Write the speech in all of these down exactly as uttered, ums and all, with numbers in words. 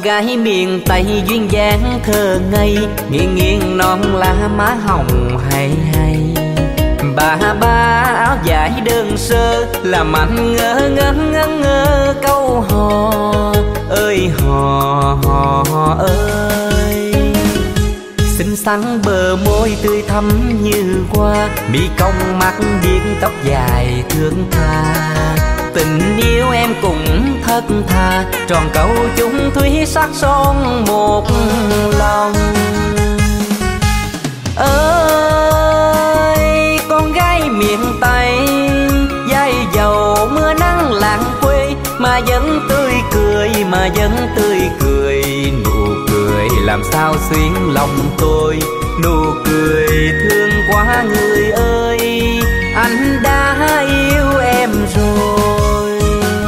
gái miền Tây duyên dáng thơ ngây, nghiêng nghiêng non lá má hồng hay hay. Bà ba áo dài đơn sơ, làm anh ngỡ ngỡ ngỡ ngỡ câu hò ơi hò hò ơi. Xinh xắn bờ môi tươi thắm như hoa, mi cong mắt điếc tóc dài thương tha. Tình yêu em cũng thất tha, tròn câu chung thủy sắc son một lòng. Ơi con gái miền Tây, dai dầu mưa nắng làng quê, mà vẫn tươi cười, mà vẫn tươi cười. Nụ cười làm sao xuyến lòng tôi, nụ cười thương quá người ơi. Anh đã yêu em rồi.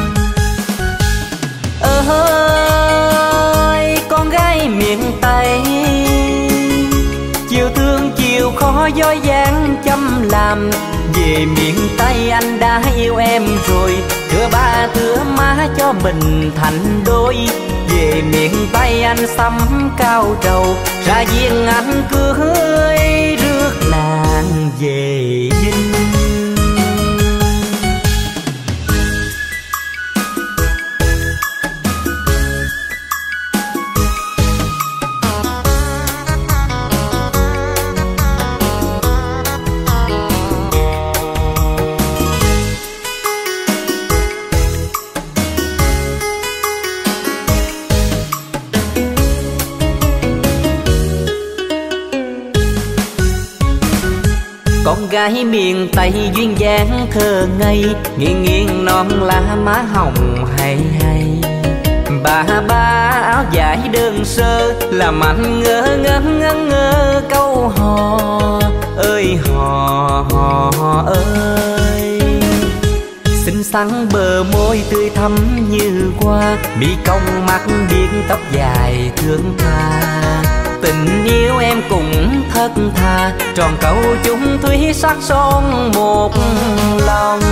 Ơi con gái miền Tây, chiều thương chiều khó dối dáng chăm làm. Về miền Tây anh đã yêu em rồi, thưa ba thưa má cho mình thành đôi. Về miền Tây anh sắm cao trầu, ra riêng anh cưới rước nàng về dinh. Con gái miền Tây duyên dáng thơ ngây, nghiêng nghiêng non lá má hồng hay hay. Bà ba áo dài đơn sơ, làm anh ngỡ ngỡ ngỡ ngỡ câu hò ơi hò hò ơi. Xinh xắn bờ môi tươi thắm như hoa, mi cong mắt điếc tóc dài thương tha. Tình yêu em cũng thất tha, tròn câu chung thủy sắc son một lòng.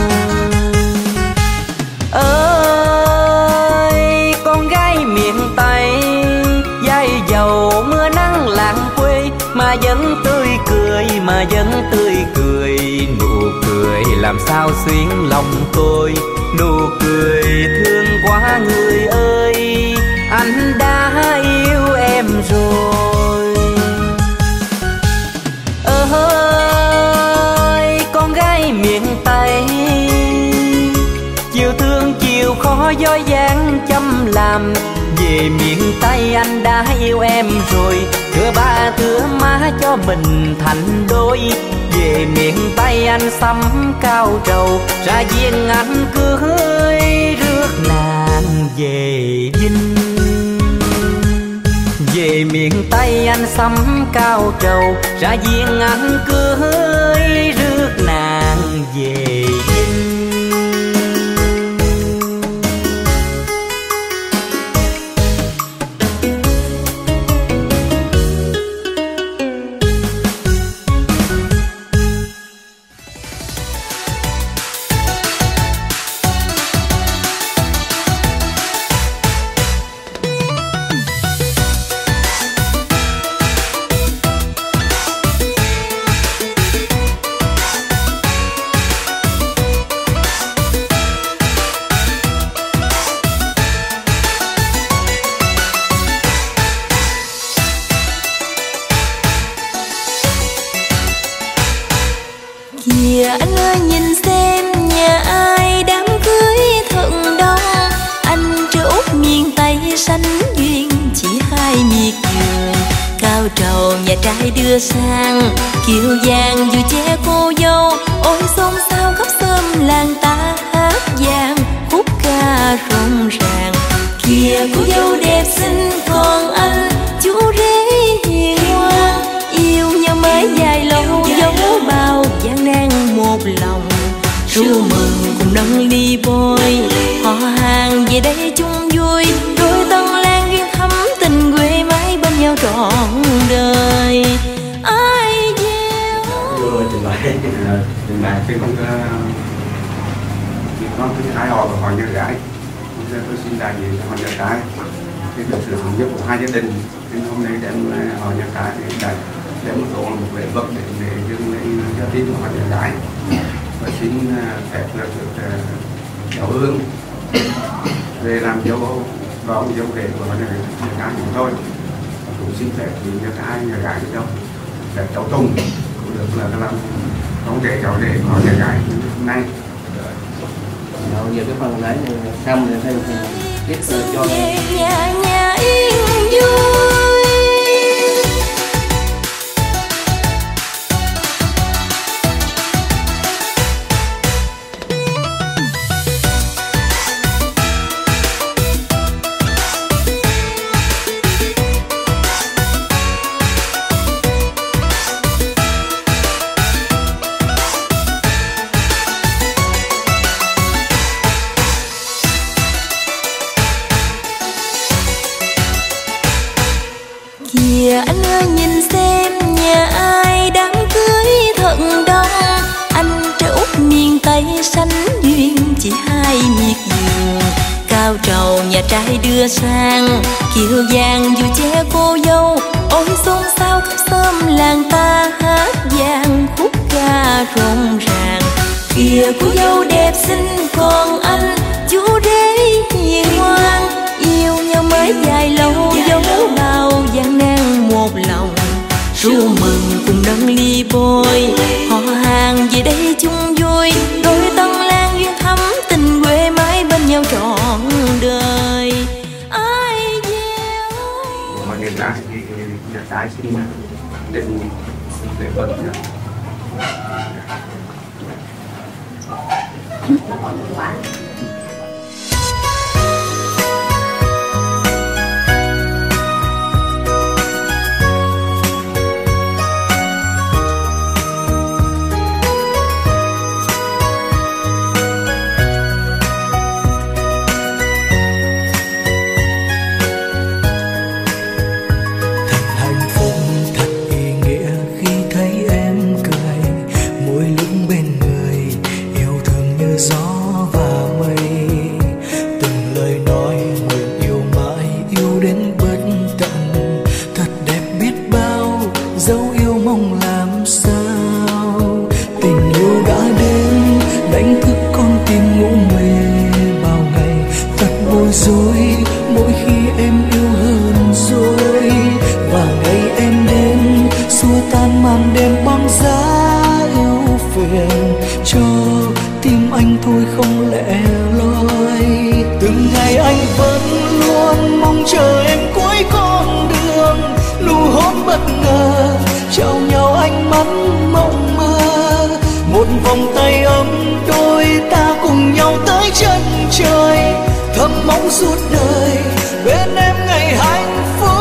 Ơi con gái miền Tây, dai dầu mưa nắng làng quê, mà vẫn tươi cười, mà vẫn tươi cười. Nụ cười làm sao xuyến lòng tôi, nụ cười thương quá người ơi. Anh đã yêu em rồi. Ơi con gái miền Tây, chiều thương chiều khó dối dáng chăm làm. Về miền Tây anh đã yêu em rồi, thưa ba thưa má cho mình thành đôi. Về miền Tây anh sắm cao trầu, ra riêng anh cưới rước nàng về dinh. Về miền Tây anh sắm cao trầu, ra riêng anh cưới rước nàng về dinh. Anh ơi nhìn xem nhà ai đám cưới thật đông. Anh trưa út miền Tây sánh duyên chỉ hai miệt vườn. Cao trầu nhà trai đưa sang, kiều vàng vui che cô dâu. Ôi xôn xao khắp xóm làng ta hát vang khúc ca rộn ràng. Kìa cô dâu đẹp xinh còn anh chú rể hiền ngoan. Yêu nhau mới dài lâu dấu bao gian nan một lòng. Ru mừng cùng nâng ly bôi, họ hàng về đây chung vui. Đôi tân lan duyên thắm tình quê mãi bên nhau trọn đời. Ai gieo vừa trình bày trình bày phim không có nó thứ hai họ họ như gái tôi xin đại diện họ như gái cái được sự thống nhất của hai gia đình, nên hôm nay đem họ nhà cái để đem một tổ một lễ vật để để dâng lên cho tin của họ nhà cái và xin phép là được cháu Hương về làm dâu và dâu rể của họ nhà cái chúng tôi, cũng xin phép thì nhà cái nhà gái đâu để cháu Tùng cũng được là làm con rể cháu rể của nhà gái hôm nay. Rồi giờ cái phần đấy xong rồi thêm tiếp cho nhà nhà yên vui. Kìa anh ơi nhìn xem nhà ai đám cưới thật đông, anh trai út miền Tây sánh duyên chỉ hai miệt vườn. Cao trầu nhà trai đưa sang kiều vàng dù che cô dâu, ôi xôn xao khắp xóm làng ta hát vang khúc ca rộn ràng. Kìa cô dâu đẹp xinh còn anh chú rể hiền ngoan, yêu nhau mới dài lâu dấu bao gian nan một lòng. Ru mừng cùng nâng ly bôi, họ hàng về đây chung vui, đôi tân lang duyên thắm tình quê mãi bên nhau trọn đời. Ai gieo Mọi người đã nhà cái xin định lễ vật nữa. Suốt đời bên em ngày hạnh phúc.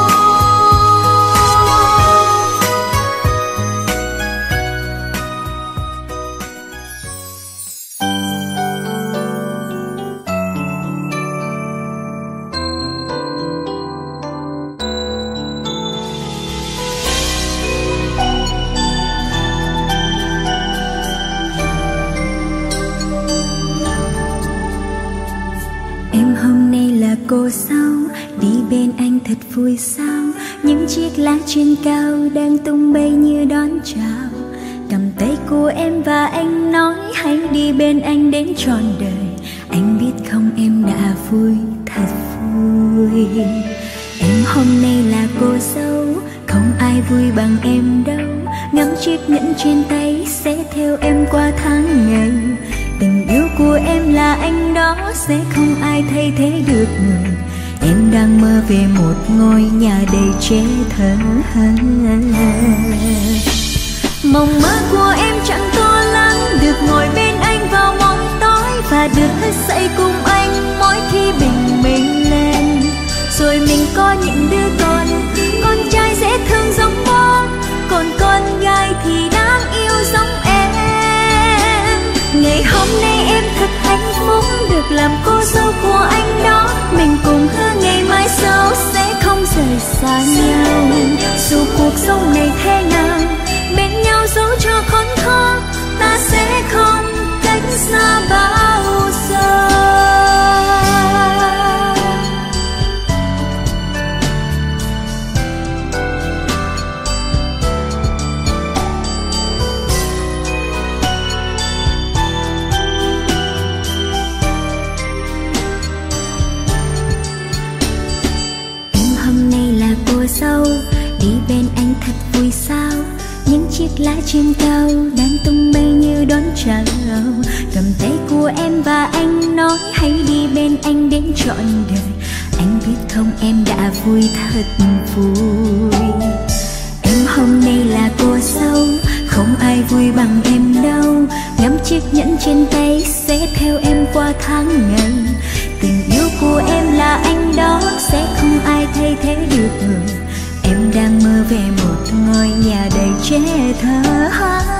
Cô sao đi bên anh thật vui sao, những chiếc lá trên cao đang tung bay như đón chào. Cầm tay của em và anh nói hãy đi bên anh đến trọn đời. Anh biết không em đã vui thật vui. Em hôm nay là cô dâu, không ai vui bằng em đâu. Ngắm chiếc nhẫn trên tay sẽ theo em qua tháng ngày. Tình yêu của em là anh đó, sẽ không ai thay thế được người. Em đang mơ về một ngôi nhà đầy trẻ thơ. Mộng mơ của em chẳng to lắm, được ngồi bên anh vào mỗi tối và được thức dậy cùng anh mỗi khi bình minh lên. Rồi mình có những đứa con, con trai dễ thương giống bố, còn con gái thì đáng yêu giống em. Ngày hôm nay em thật hạnh phúc được làm cô dâu của anh đó. Mình cùng hứa ngày mai sau sẽ không rời xa nhau. Dù cuộc sống này thế nào, bên nhau dẫu cho khốn khó, ta sẽ không cách xa bao giờ. anh thật vui sao? Những chiếc lá trên cao đang tung bay như đón chào. Cầm tay của em và anh nói hãy đi bên anh đến trọn đời. Anh biết không em đã vui thật vui. Em hôm nay là cô dâu, không ai vui bằng em đâu. Ngắm chiếc nhẫn trên tay sẽ theo em qua tháng ngày. Tình yêu của em là anh đó, sẽ không ai thay thế được người. Em đang mơ về một ngôi nhà đầy trẻ thơ.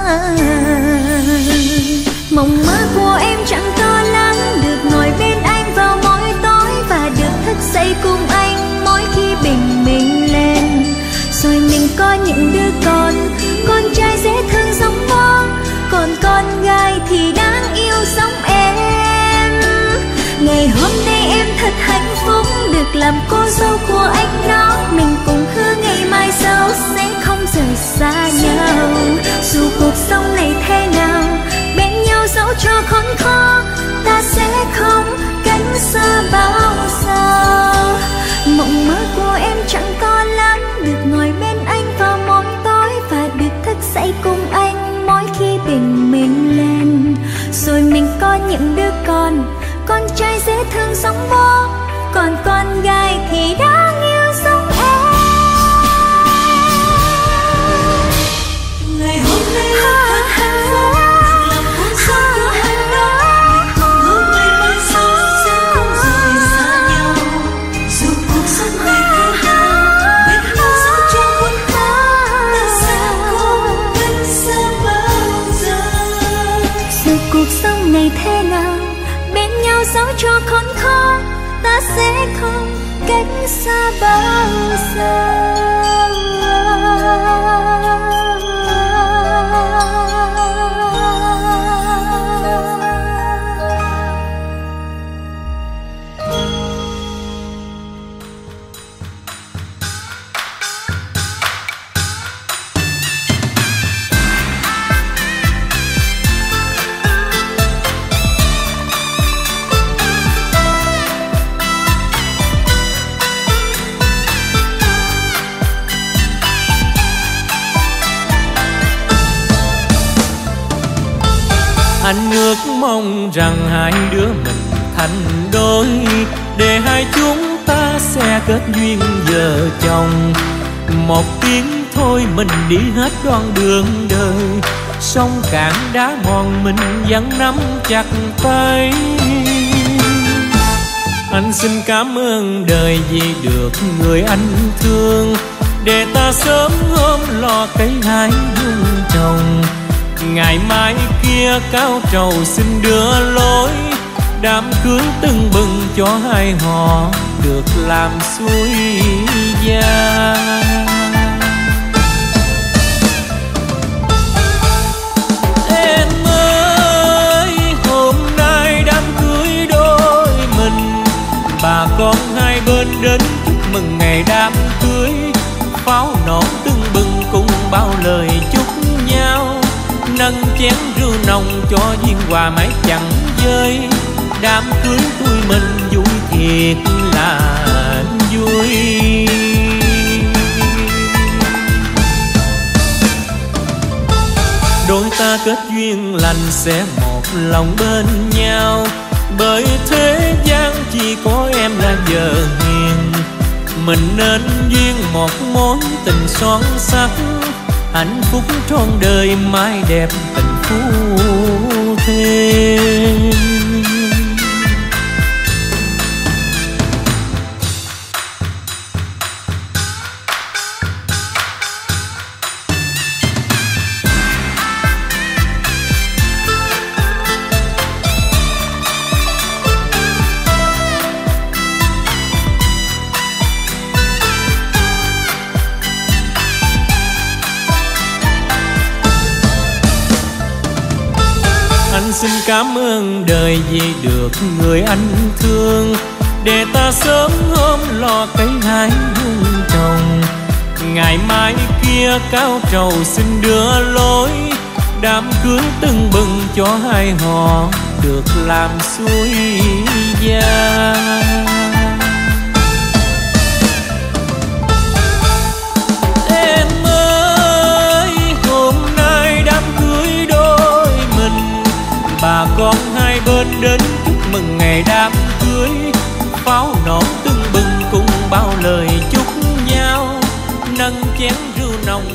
Mộng mơ của em chẳng to lắm, được ngồi bên anh vào mỗi tối và được thức dậy cùng anh mỗi khi bình minh lên. Rồi mình có những đứa con, con trai dễ thương giống bố, còn con gái thì đáng yêu giống em. Ngày hôm nay em thật hạnh phúc được làm cô dâu của anh đó. Mình cùng hứa ngày mai sau sẽ không rời xa nhau. Dù cuộc sống này thế nào, bên nhau dẫu cho khốn khó, ta sẽ không cách xa bao giờ. Mộng mơ của em chẳng to lắm, được ngồi bên anh vào mỗi tối và được thức dậy cùng anh mỗi khi bình minh lên. Rồi mình có những đứa con, con trai dễ thương giống bố, còn con gái thì đáng yêu giống em. Ngày hôm nay thật hạnh phúc, làm cuộc sống của anh đó. Mình cùng hứa ngày mai sau sẽ không rời xa nhau. Dù cuộc sống này thế nào, bên nhau dẫu cho khốn khó, ta sẽ không cách xa bao giờ. Dù cuộc sống này thế nào, bên nhau dẫu cho khốn khó, ta sẽ không cách xa bao giờ. Anh ước mong rằng hai đứa mình thành đôi, để hai chúng ta sẽ kết duyên vợ chồng. Một tiếng thôi mình đi hết đoạn đường đời, sông cạn đá mòn mình vẫn nắm chặt tay. Anh xin cảm ơn đời vì được người anh thương, để ta sớm hôm lo cây hái dung trồng. Ngày mai kia cao trầu xin đưa lối, đám cưới tưng bừng cho hai họ được làm xuôi gia. Em ơi, hôm nay đám cưới đôi mình, bà con hai bên đến chúc mừng ngày đám cưới. Pháo nổ tưng bừng cùng bao lời chúc nhau, nâng chén rượu nồng cho duyên hòa mãi chẳng vơi. Đám cưới tụi mình vui thiệt là vui. Đôi ta kết duyên lành sẽ một lòng bên nhau, bởi thế gian chỉ có em là vợ hiền. Mình nên duyên một mối tình son sắc, hạnh phúc trọn đời mãi đẹp tình phu thê. Anh xin cảm ơn đời vì được người anh thương, để ta sớm hôm lo cây hái dung trồng. Ngày mai kia cao trầu xin đưa lối, đám cưới tưng bừng cho hai họ được làm xuôi gia. Em ơi,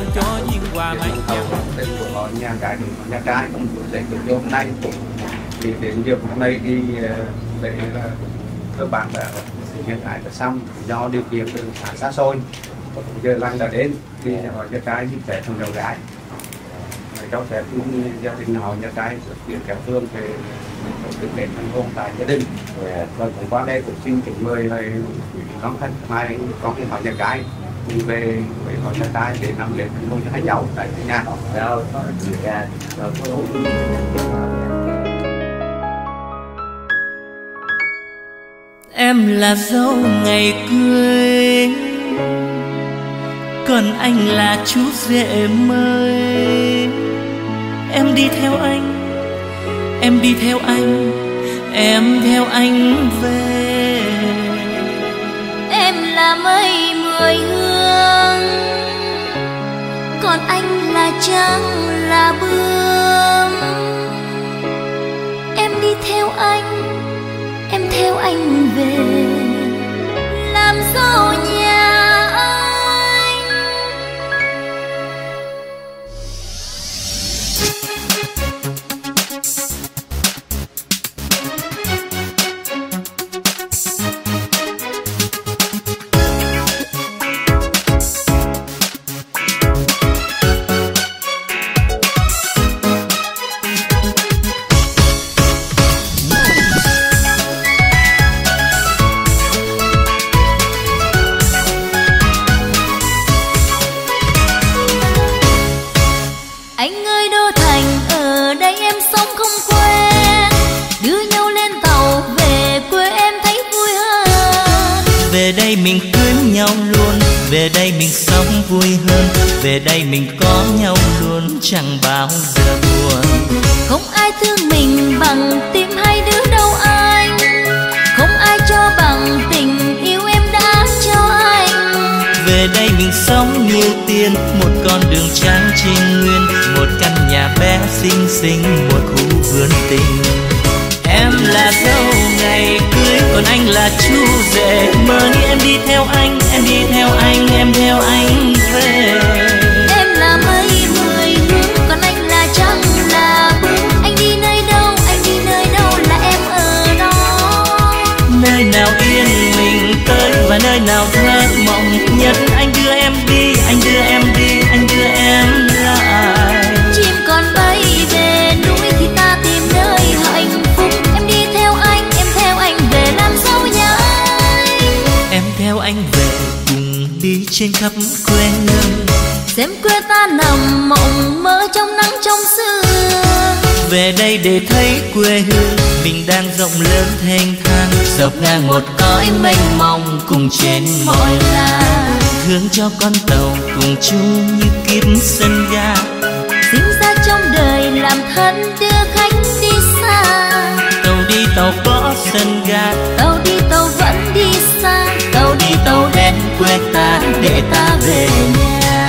cho duyên hòa mãi hầu tên của họ nhà cái thì nhà cái cũng để được vô hôm nay thì đến việc hôm nay đi để là các bạn đã hiện tại đã xong do điều kiện từ xã xa xôi giờ lành đã đến thì họ nhà cái như trẻ thằng đầu gái cháu sẽ cũng gia đình họ nhà cái thực hiện kéo thương về thực hiện thành công tại gia đình và cũng qua đây cũng xin kính mời là con khách mai con họ nhà cái cùng về với họ nhà cái để làm lễ thành công cho hai cháu tại nhà Rồi, dạ, rồi có đúng. Em là dâu ngày cưới, còn anh là chú rể mới. Em đi theo anh, em đi theo anh, em theo anh về. Em là mây mười hương, còn anh là trăng là bướm. Em đi theo anh, em theo anh về làm dâu nhà anh. Anh ơi Đô Thành, ở đây em sống không quen, đưa nhau lên tàu về quê em thấy vui hơn. Về đây mình cưới nhau luôn, về đây mình sống vui hơn, về đây mình có nhau luôn, chẳng bao giờ buồn. Không ai thương mình bằng tim hai đứa đâu anh, không ai cho bằng tình yêu em đã cho anh. Về đây mình sống như tiên, một con đường trắng trinh nguyên, một căn nhà bé xinh xinh, một khu vườn tình. Em là dâu ngày cưới, còn anh là chú rể mới. Em đi theo anh, em đi theo anh, em theo anh về. Em là mây mười hướng, còn anh là trăng là bướm. Anh đi nơi đâu, anh đi nơi đâu là em ở đó. Nơi nào yên mình tới và nơi nào thơ mộng nhất, anh đưa em đi, anh đưa em đi, anh đưa em lại. Chim còn bay về núi thì ta tìm nơi hạnh phúc. Em đi theo anh, em theo anh về làm dâu nhà anh. Em theo anh về cùng đi trên khắp quê hương, Xem quê ta nằm mộng mơ trong nắng trong sương. về đây để thấy quê hương mình đang rộng lớn thênh thang, dọc ngang một cõi mênh mông cùng trên mọi làng. Hướng cho con tàu cùng chung như kiếp sân ga, Sinh ra trong đời làm thân đưa khách đi xa. tàu đi tàu có sân ga, Tàu đi tàu vẫn đi xa, tàu đi tàu đến quê ta để ta về nhà.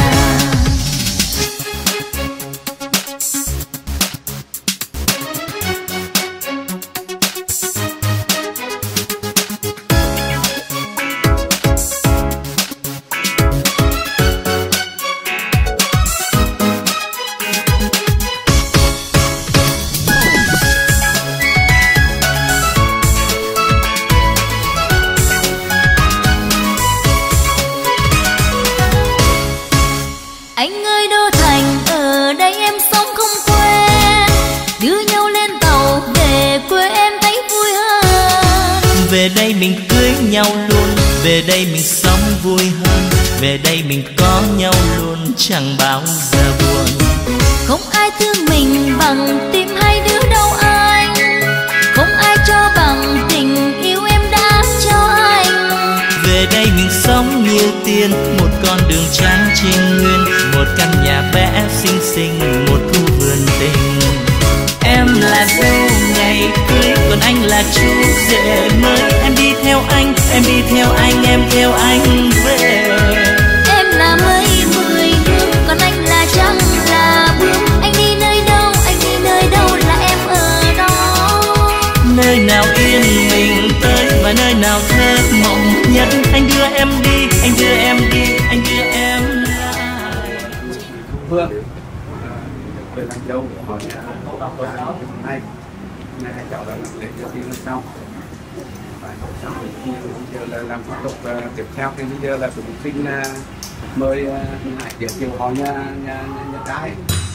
Anh ơi Đô Thành, ở đây em sống không quen, đưa nhau lên tàu về quê em thấy vui hơn. về đây mình cưới nhau luôn, về đây mình sống vui hơn, về đây mình có nhau luôn, chẳng bao giờ buồn. Không ai thương mình bằng tim hai đứa đâu anh, không ai cho bằng tình yêu em đã cho anh. Về đây mình sống như tiên, một con đường trắng trinh nguyên, một căn nhà bé xinh xinh, một khu vườn tình. Em là dâu ngày cưới, còn anh là chú rể mới. Em đi theo anh, em đi theo anh, em theo anh về. Em là mây mười hướng, còn anh là trăng là bướm. Anh đi nơi đâu, anh đi nơi đâu là em ở đó. Nơi nào yên mình tới và nơi nào thơ mộng nhất, anh đưa em đi, anh đưa em đi, anh đưa em lại. Phương, quê Lăng Châu, họ nhà này này hai cháu đã lấy cho tiền lần sau. Xong thì bây giờ là làm thủ tục uh, tiếp theo thì bây giờ là cũng xin uh, mời Hải uh, giới thiệu họ nhà nhà nhà trai.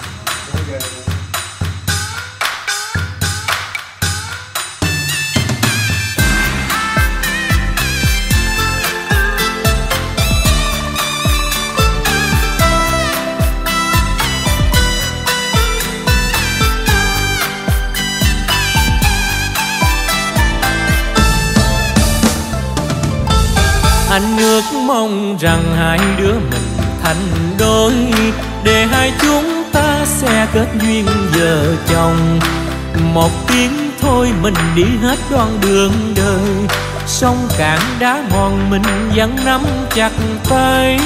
Anh ước mong rằng hai đứa mình thành đôi, để hai chúng ta sẽ kết duyên vợ chồng. Một tiếng thôi mình đi hết đoạn đường đời, sông cạn đá mòn mình vẫn nắm chặt tay.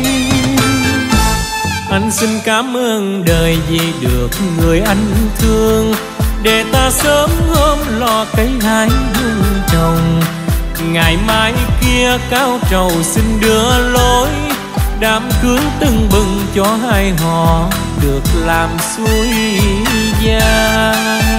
Anh xin cảm ơn đời vì được người anh thương, để ta sớm hôm lo cây hai vuông trồng. Ngày mai kia cao trầu xin đưa lối, đám cưới tưng bừng cho hai họ được làm xuôi gia.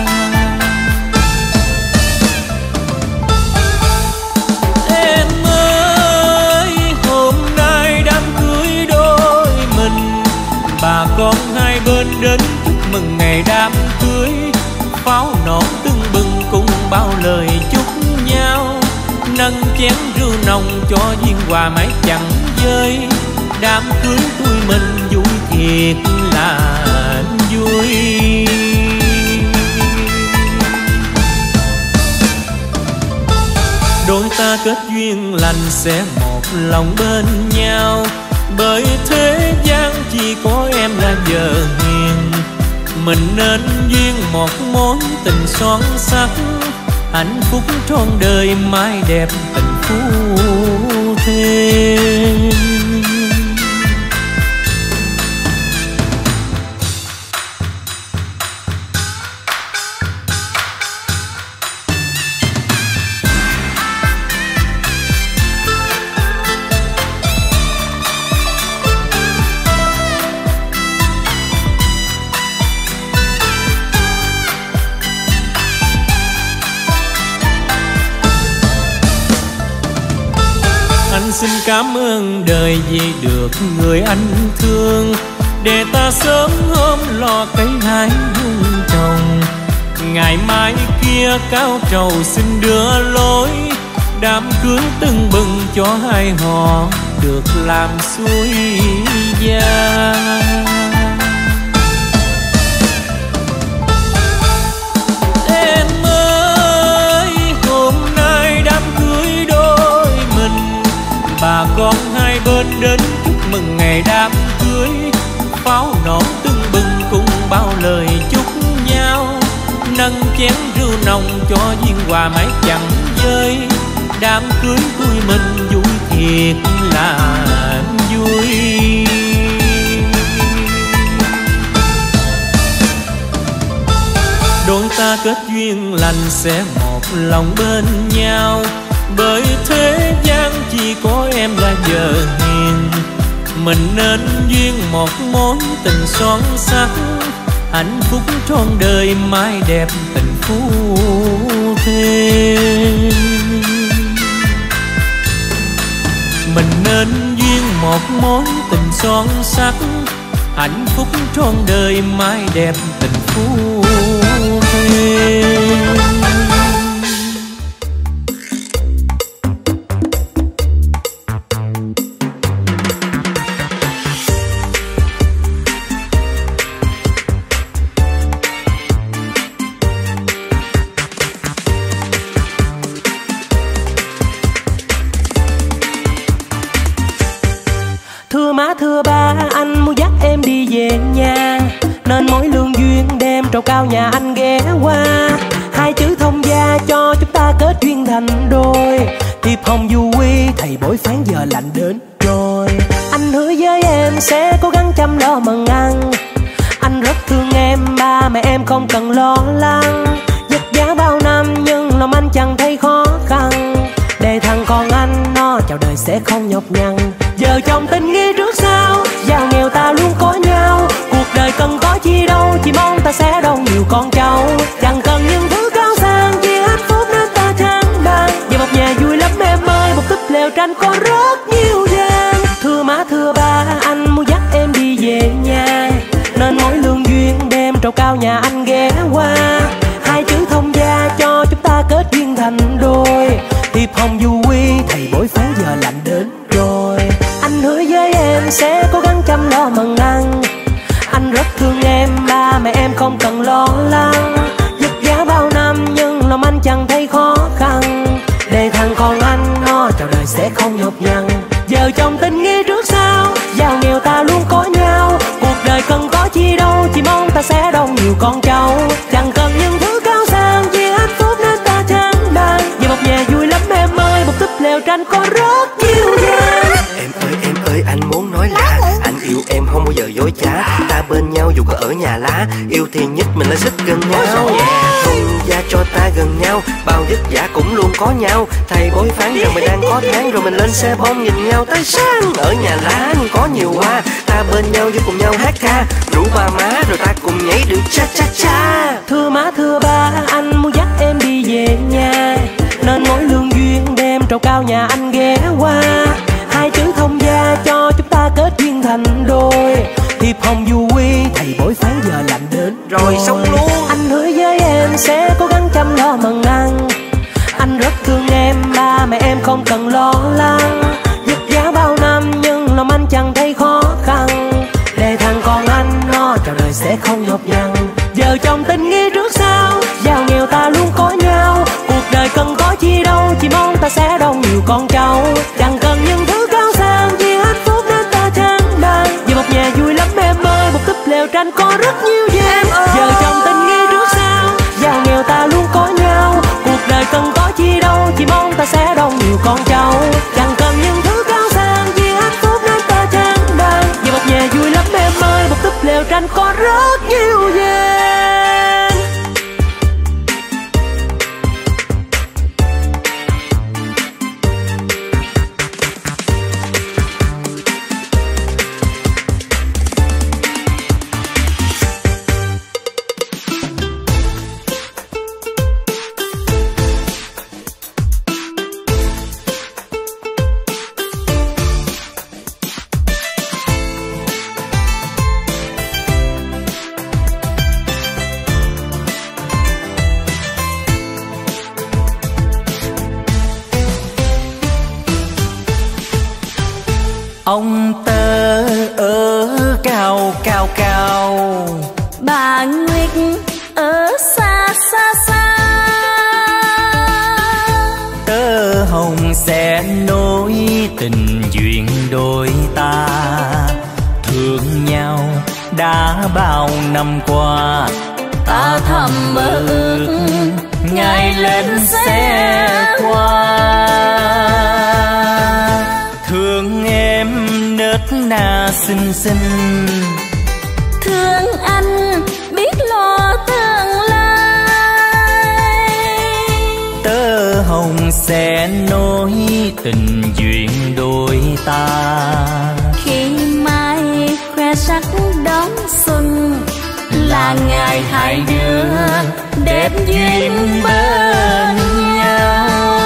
Em ơi, hôm nay đám cưới đôi mình, bà con hai bên đến chúc mừng ngày đám cưới. Pháo nổ tưng bừng cùng bao lời chúc nhau, nâng chén rượu nồng cho duyên hòa mãi chẳng vơi. Đám cưới tụi mình vui thiệt là vui. Đôi ta kết duyên lành sẽ một lòng bên nhau, bởi thế gian chỉ có em là vợ hiền. Mình nên duyên một mối tình son sắc, hạnh phúc trọn đời mãi đẹp tình phu thê. Xin cảm ơn đời vì được người anh thương, để ta sớm hôm lo cây hai vuông trồng. Ngày mai kia cao trầu xin đưa lối, đám cưới tưng bừng cho hai họ được làm xuôi gia. Em ơi, hôm nay đám cưới đôi mình, bà con hai bên đến chúc mừng ngày đám cưới. Pháo nổ tưng bừng cùng bao lời chúc nhau, nâng chén rượu nồng cho duyên hòa mãi chẳng vơi. Đám cưới tụi mình vui thiệt là vui. Đôi ta kết duyên lành sẽ một lòng bên nhau, bởi thế gian chỉ có em là vợ hiền. Mình nên duyên một mối tình son sắc, hạnh phúc trọn đời mãi đẹp tình phu thê. Mình nên duyên một mối tình son sắc, hạnh phúc trọn đời mãi đẹp tình phu thê. Thưa má thưa ba, anh muốn dắt em đi về nhà, nên mỗi lương duyên đem trầu cao nhà anh ghé qua. Hai chữ thông gia cho chúng ta kết duyên thành đôi, thiệp hồng du quy thầy bói phán giờ lạnh đến rồi. Anh hứa với em sẽ cố gắng chăm lo mần ăn, anh rất thương em, ba mẹ em không cần lo lắng. Vất vả bao năm nhưng lòng anh chẳng thấy khó khăn, để thằng con anh nó chào đời sẽ không nhọc nhằn. Giờ chồng tình nghĩa trước sau, giàu nghèo ta luôn có nhau, ta sẽ đông nhiều con cháu. Chẳng cần những thứ cao sang, chỉ hạnh phúc nên ta trang đàn. Về một nhà vui lắm em ơi, một túp lều tranh có rất nhiều gian. Thưa má thưa ba, anh muốn dắt em đi về nhà, nên mỗi lương duyên đêm trầu cao nhà anh ghé qua. Hai chữ thông gia cho chúng ta kết duyên thành đôi. Thiệp hồng du quy thầy bói phán giờ lạnh đến rồi. Anh hứa với em sẽ cố gắng chăm lo mần ăn. Anh rất thương em, ba mẹ em không cần lo lắng. Vất vả bao năm nhưng lòng anh chẳng thấy khó khăn. Để thằng con anh nó chào đời sẽ không nhọc nhằn. Vợ chồng tình nghĩa trước sau, giàu nghèo ta luôn có nhau. Cuộc đời cần có chi đâu, chỉ mong ta sẽ đông nhiều con cháu. Chẳng cần những thứ cao sang, chỉ hạnh phúc nên ta trang đàn. Về một nhà vui lắm em ơi, một túp lều tranh có rất nhiều gian. Em ơi em ơi anh muốn nói là anh yêu em không bao giờ dối trá. Ta bên nhau dù có ở nhà lá, yêu thì nhất mình là xích gần nhau. Thông gia cho ta gần nhau, bao vất vả cũng luôn có nhau. Thầy bói phán rằng mình đang có tháng, rồi mình lên xe bom nhìn nhau tới sáng. Ở nhà lá có nhiều hoa, ta bên nhau với cùng nhau hát ca. Rủ ba má rồi ta cùng nhảy được cha cha cha. Thưa má thưa ba, anh muốn dắt em đi về nhà, nên mỗi lương duyên đêm trầu cao nhà anh ghé qua. Hai chữ thông gia cho chúng ta kết duyên thành đôi. Thiệp hồng du quy thầy bói phán giờ lạnh đến rồi xong luôn. Anh hứa với em sẽ cố gắng chăm lo mần ăn. Anh rất thương em, ba mẹ em không cần lo lắng. Vất vả bao năm nhưng lòng anh chẳng thấy khó khăn. Để thằng con anh nó chào đời sẽ không nhọc nhằn. Vợ chồng tình nghĩa trước sau, giàu nghèo ta luôn có nhau. Cuộc đời cần có chi đâu, chỉ mong ta sẽ đông nhiều con cháu. Chẳng cần những thứ cao sang, chỉ hạnh phúc nên ta trang đàn. Về một nhà vui lắm em ơi, một túp lều tranh có rất nhiều gian. Vợ chồng tình nghĩa trước sau, giàu nghèo ta luôn có nhau. Cuộc đời cần có chi đâu, chỉ mong ta sẽ đông nhiều con cháu. Chẳng cần những thứ cao sang, chỉ hạnh phúc nên ta trang đàn. Về một nhà vui lắm em ơi, một túp lều tranh có rất nhiều gian. Ông tơ ở cao cao cao, bà Nguyệt ở xa xa xa. Tơ hồng sẽ nối tình duyên đôi ta. Thương nhau đã bao năm qua, Ta thầm mơ ước ngày lên xe qua. Thương em nết na xinh xinh, thương anh biết lo tương lai. Tơ hồng sẽ nối tình duyên đôi ta. Khi mai khoe sắc đón xuân, là ngày hai đứa đẹp duyên bên nhau.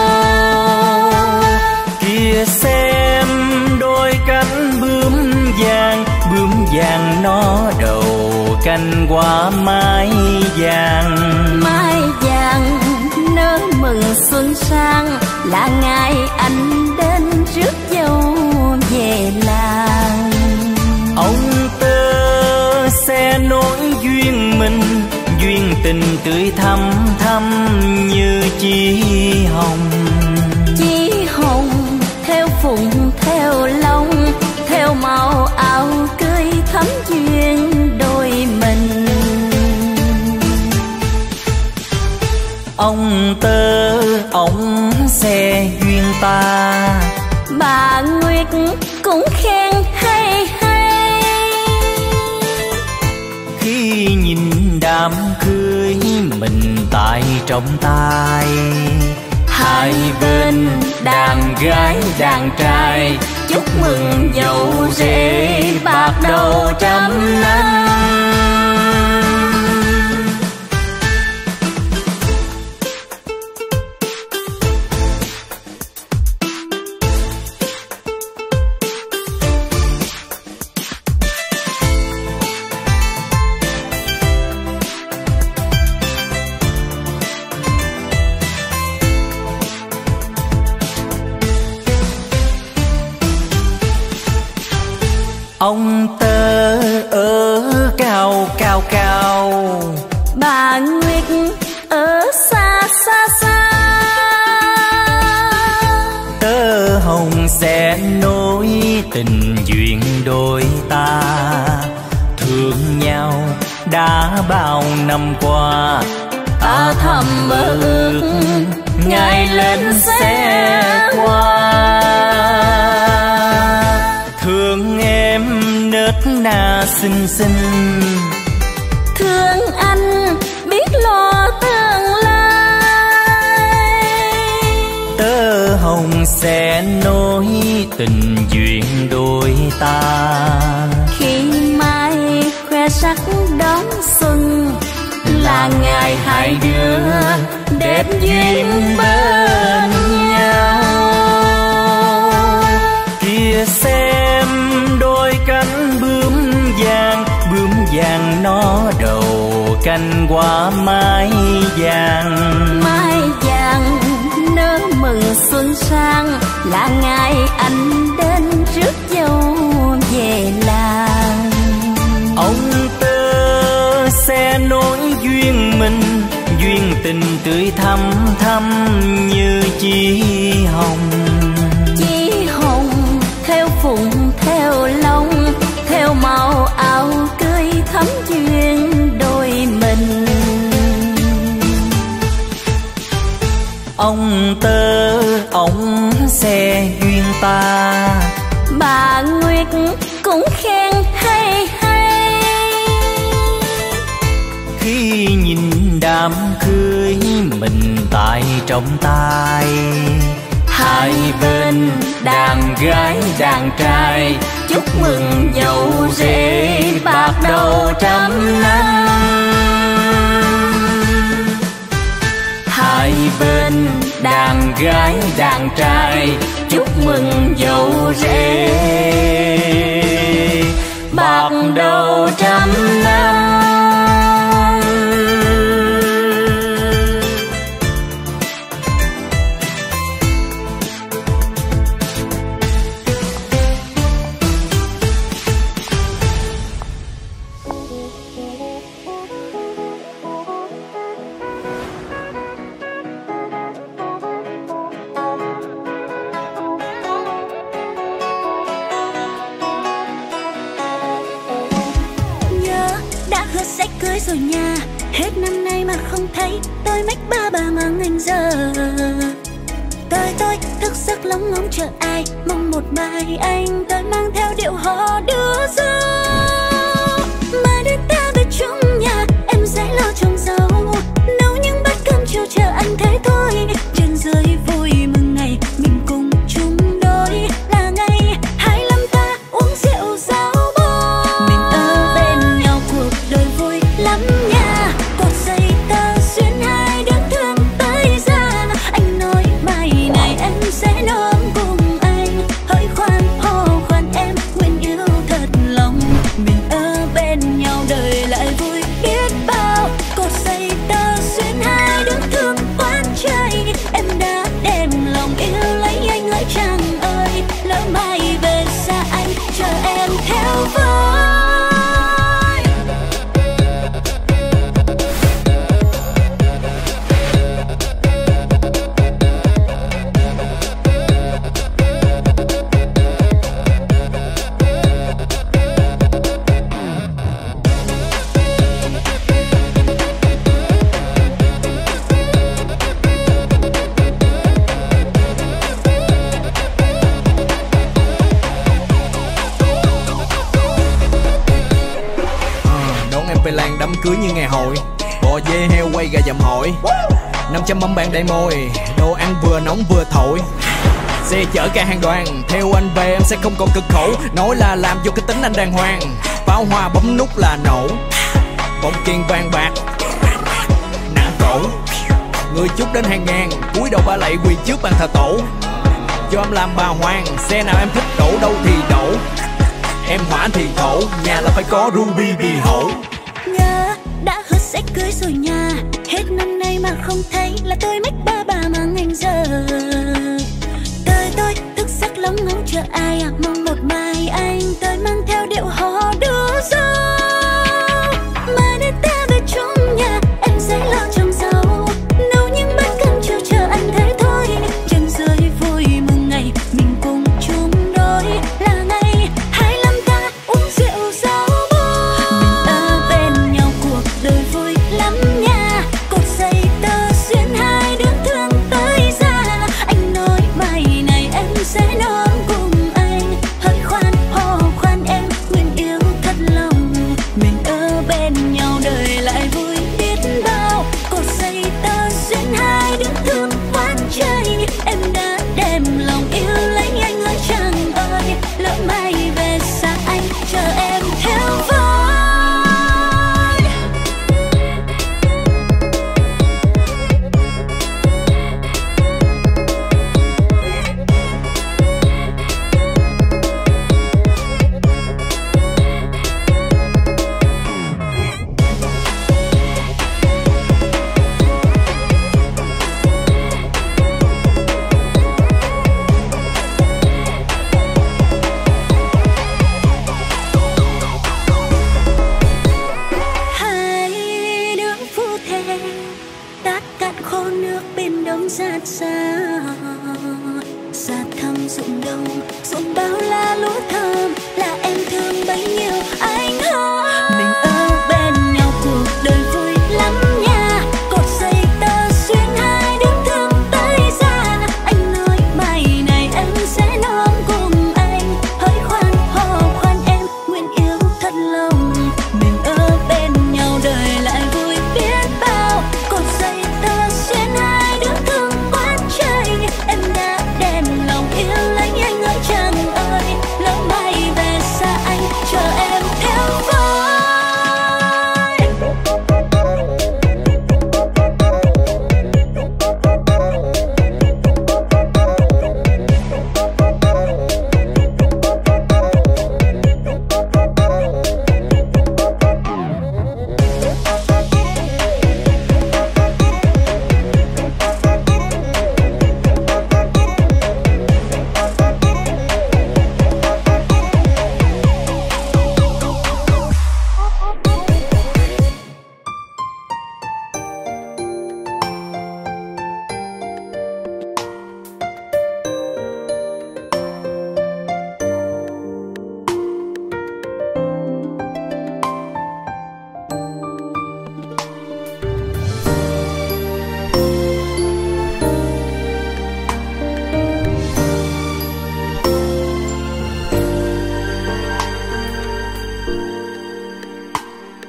Kìa xem đôi cánh bướm vàng, bướm vàng nó đầu cành hoa mai vàng. Mai vàng nở mừng xuân sang, là ngày anh đến rước dâu về làng. Ông tơ sẽ nối duyên mình, duyên tình tươi thắm thắm như chi hồng. Chi hồng theo phụng theo long, theo màu áo cưới thắm duyên đôi mình. Ông tơ ông sẽ duyên ta, bà Nguyệt cũng khen hay hay. Khi nhìn đám cưới mình tại trong tay, hai bên đàn gái đàn trai chúc mừng dâu rể bạc đầu trăm năm. Ông tơ ở cao cao cao, bà Nguyệt ở xa xa xa. Tơ hồng sẽ nối tình duyên đôi ta, thương nhau đã bao năm qua. Ta thầm mơ ước ngày lên sẽ qua. Thương em nết na xinh xinh, thương anh biết lo tương lai. Tơ hồng sẽ nối tình duyên đôi ta, khi mai khoe sắc đón xuân là ngày hai đứa đẹp duyên bên nhau. Kìa xem đôi cánh bướm vàng, bướm vàng nó đầu cành hoa mai vàng. Mai vàng nở mừng xuân sang, là ngày anh đến rước dâu về làng. Ông tơ sẽ nối duyên mình, duyên tình tươi thắm thắm như chi hồng. Chi hồng theo phụng theo long, theo màu áo cưới thắm duyên đôi mình. Ông tơ ông sẽ duyên ta, bà Nguyệt cũng khen hay hay. Khi nhìn đám cưới mình tại trong tay, hai bên đàn gái đàn trai chúc mừng dâu rể bạc đầu trăm năm. Hai bên đàn gái đàn trai chúc mừng dâu rể bạc đầu trăm năm. Rồi nha, hết năm nay mà không thấy tôi mách ba bà mà ngành giờ. Tôi tôi thức giấc lóng ngóng chờ ai, mong một mai anh tôi mang theo điệu hò đưa dâu. Mà đến ta về chung nhà, em sẽ lo trồng rau, nấu những bát cơm chiều chờ anh thế thôi. Trên dưới vui mừng ngày mình cùng chung đôi, là ngày hai mươi lăm ta uống rượu rau bò. Mình ở bên nhau cuộc đời vui lắm nha, cột dây tơ xuyên hai đứa thương tới gian. Anh nói bài này em sẽ nói cùng anh, hỡi khoan hô khoan em nguyện yêu thật lòng. Mình ở bên nhau đời lại vui biết bao, cột dây tơ xuyên hai đứa thương quán chơi. Em đã đem lòng yêu lấy anh hỡi chàng ơi, lỡ mai về xa anh chờ em theo với. Về làng đám cưới như ngày hội, bò dê heo quay gà dầm hội, năm trăm mâm bàn đầy môi, đồ ăn vừa nóng vừa thổi. Xe chở cả hàng đoàn, theo anh về em sẽ không còn cực khổ. Nói là làm vô cái tính anh đàng hoàng, pháo hoa bấm nút là nổ. Bông kiên vàng bạc nặng cổ, người chúc đến hàng ngàn, cúi đầu ba lạy quỳ trước bàn thờ tổ. Cho em làm bà hoàng, xe nào em thích đổ đâu thì đổ. Em hỏa thì thổ, nhà là phải có ruby vì hổ. Nhớ đã hứa sẽ cưới rồi nha, hết năm nay mà không thấy là tôi mách ba bà mà ngành giờ. Tôi tôi thức giấc lóng ngóng chờ ai à, mong một mai anh tôi mang theo điệu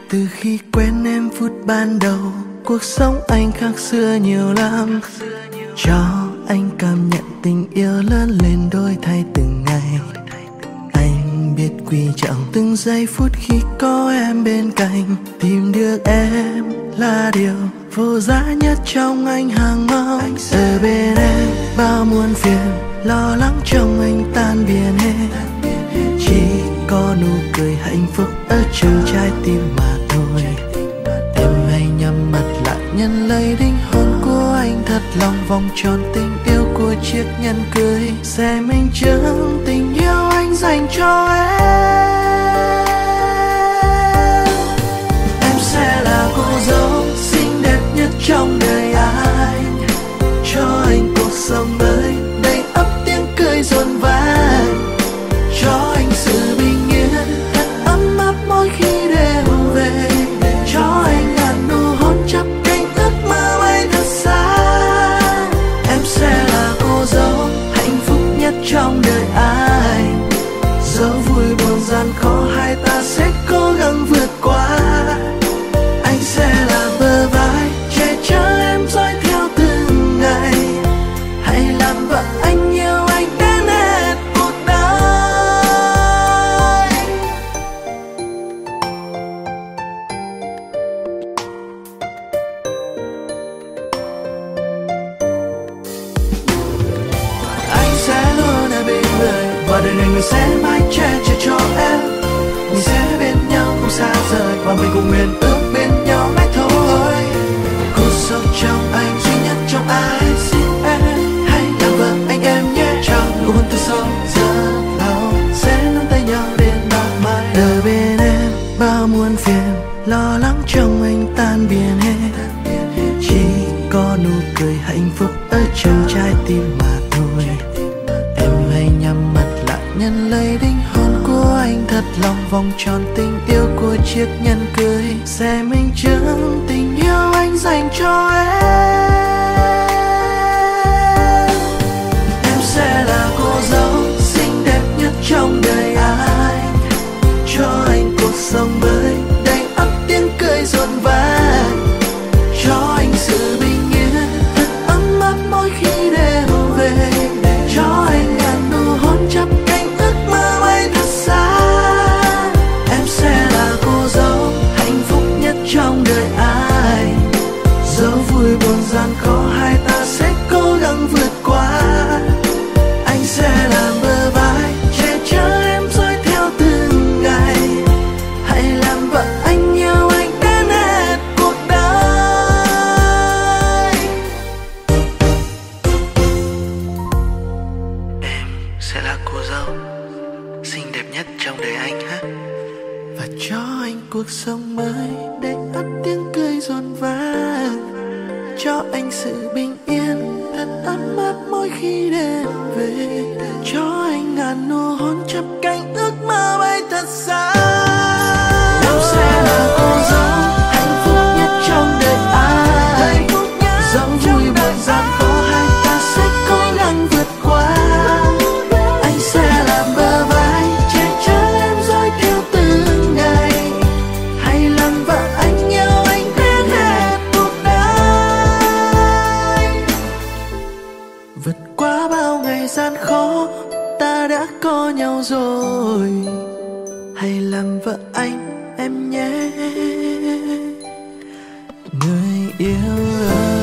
Từ khi quen em phút ban đầu, cuộc sống anh khác xưa nhiều lắm. Cho anh cảm nhận tình yêu lớn lên đổi thay từng ngày. Anh biết quý trọng từng giây phút khi có em bên cạnh. Tìm được em là điều vô giá nhất trong anh hàng mong. Ở bên em bao muôn phiền, lo lắng trong anh tan biến hết. Chỉ có nụ cười hạnh phúc ở trong trái tim mà thôi. Em hãy nhắm mắt lại nhận lấy linh hồn của anh thật lòng, vòng tròn tình yêu của chiếc nhẫn cưới sẽ minh chứng tình yêu anh dành cho em. Em sẽ là cô dâu xinh đẹp nhất trong đời anh, cho anh cuộc sống mới đầy ắp tiếng cười rộn vang, cho anh sự bình yên thật ấm áp mỗi khi đêm về, cho anh ngàn nụ hôn chắp cánh ước mơ bay thật xa. Em sẽ là cô dâu hạnh phúc nhất trong đời anh, dẫu vui buồn gian khó hai ta sẽ cố gắng vượt qua. Anh sẽ là bờ vai che chở em dõi theo từng ngày, hãy làm vợ anh yêu anh đến hết cuộc đời. Anh sẽ luôn ở bên người và đời này người sẽ mãi che chở cho em. Mình sẽ bên nhau không xa rời và mình cùng nguyện ước bên nhau mãi thôi. Cuộc sống trong anh duy nhất trong ai, xin em hãy làm vợ anh em nhé. Trong nụ hôn từ sâu giờ lâu sẽ nắm tay nhau đến bạc mãi. Ở bên em bao muôn phiền, lo lắng trong anh tan biến hết. Chỉ có nụ cười hạnh phúc ở trong trái tim mà thôi. Em hãy nhắm mắt lại nhận lấy linh hồn của anh thật lòng, vòng tròn tình yêu của chiếc nhẫn cưới sẽ minh chứng tình yêu anh dành cho em. Em sẽ là cô dâu xinh đẹp nhất trong đời anh, cho anh cuộc sống mới đầy ắp tiếng cười rộn vang, cho anh sự bình yên thật ấm áp mỗi khi đêm về, cho anh ngàn nụ hôn chắp cánh ước mơ bay thật xa. Em sẽ là cô dâu hạnh phúc nhất trong đời anh, dẫu vui buồn gian khó hai ta sẽ cố gắng vượt qua. Anh sẽ là bờ vai che chở em dõi theo từng ngày, hãy làm vợ anh yêu anh đến hết cuộc đời. Em sẽ là cô dâu xinh đẹp nhất trong đời anh ha, và cho anh cuộc sống mới đầy ắp tiếng cười rộn vang, cho anh sự bình yên thật ấm áp mỗi khi đêm về, cho anh ngàn nụ hôn chắp cánh ước mơ bay thật xa. Em sẽ là cô dâu hạnh phúc nhất trong đời anh, dẫu vui buồn gian khó hai ta sẽ cố gắng vượt qua. Anh sẽ là bờ vai che chở em dõi theo từng ngày, hãy làm vợ anh yêu anh đến hết cuộc đời. Vượt qua bao ngày gian khó ta đã có nhau rồi, hãy làm vợ anh em nhé, người yêu ơi.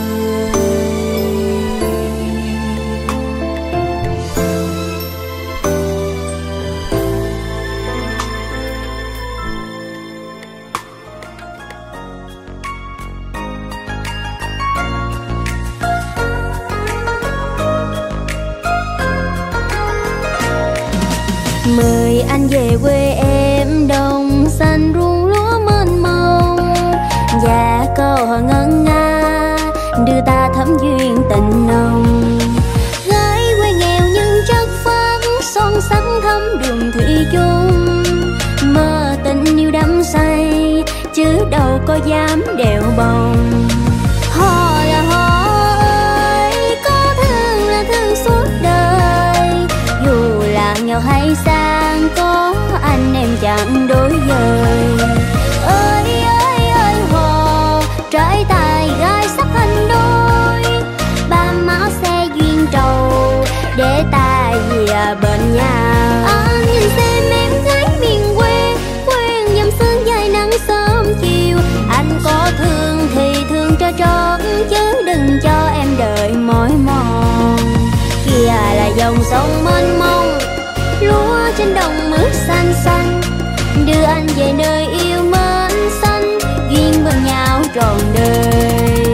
Mời anh về quê em, đồng xanh ruộng lúa mênh mông, và câu hò ngân nga đưa ta thắm duyên tình nồng. Gái quê nghèo nhưng chất phác, son sắc thắm đường thủy chung, mơ tình yêu đắm say chứ đâu có dám đèo bồng. Hò là hò ơi, có thương là thương suốt đời, dù là nghèo hay sang có anh em chẳng đổi dời. Ơi về nơi yêu mến xanh, duyên bên nhau trọn đời.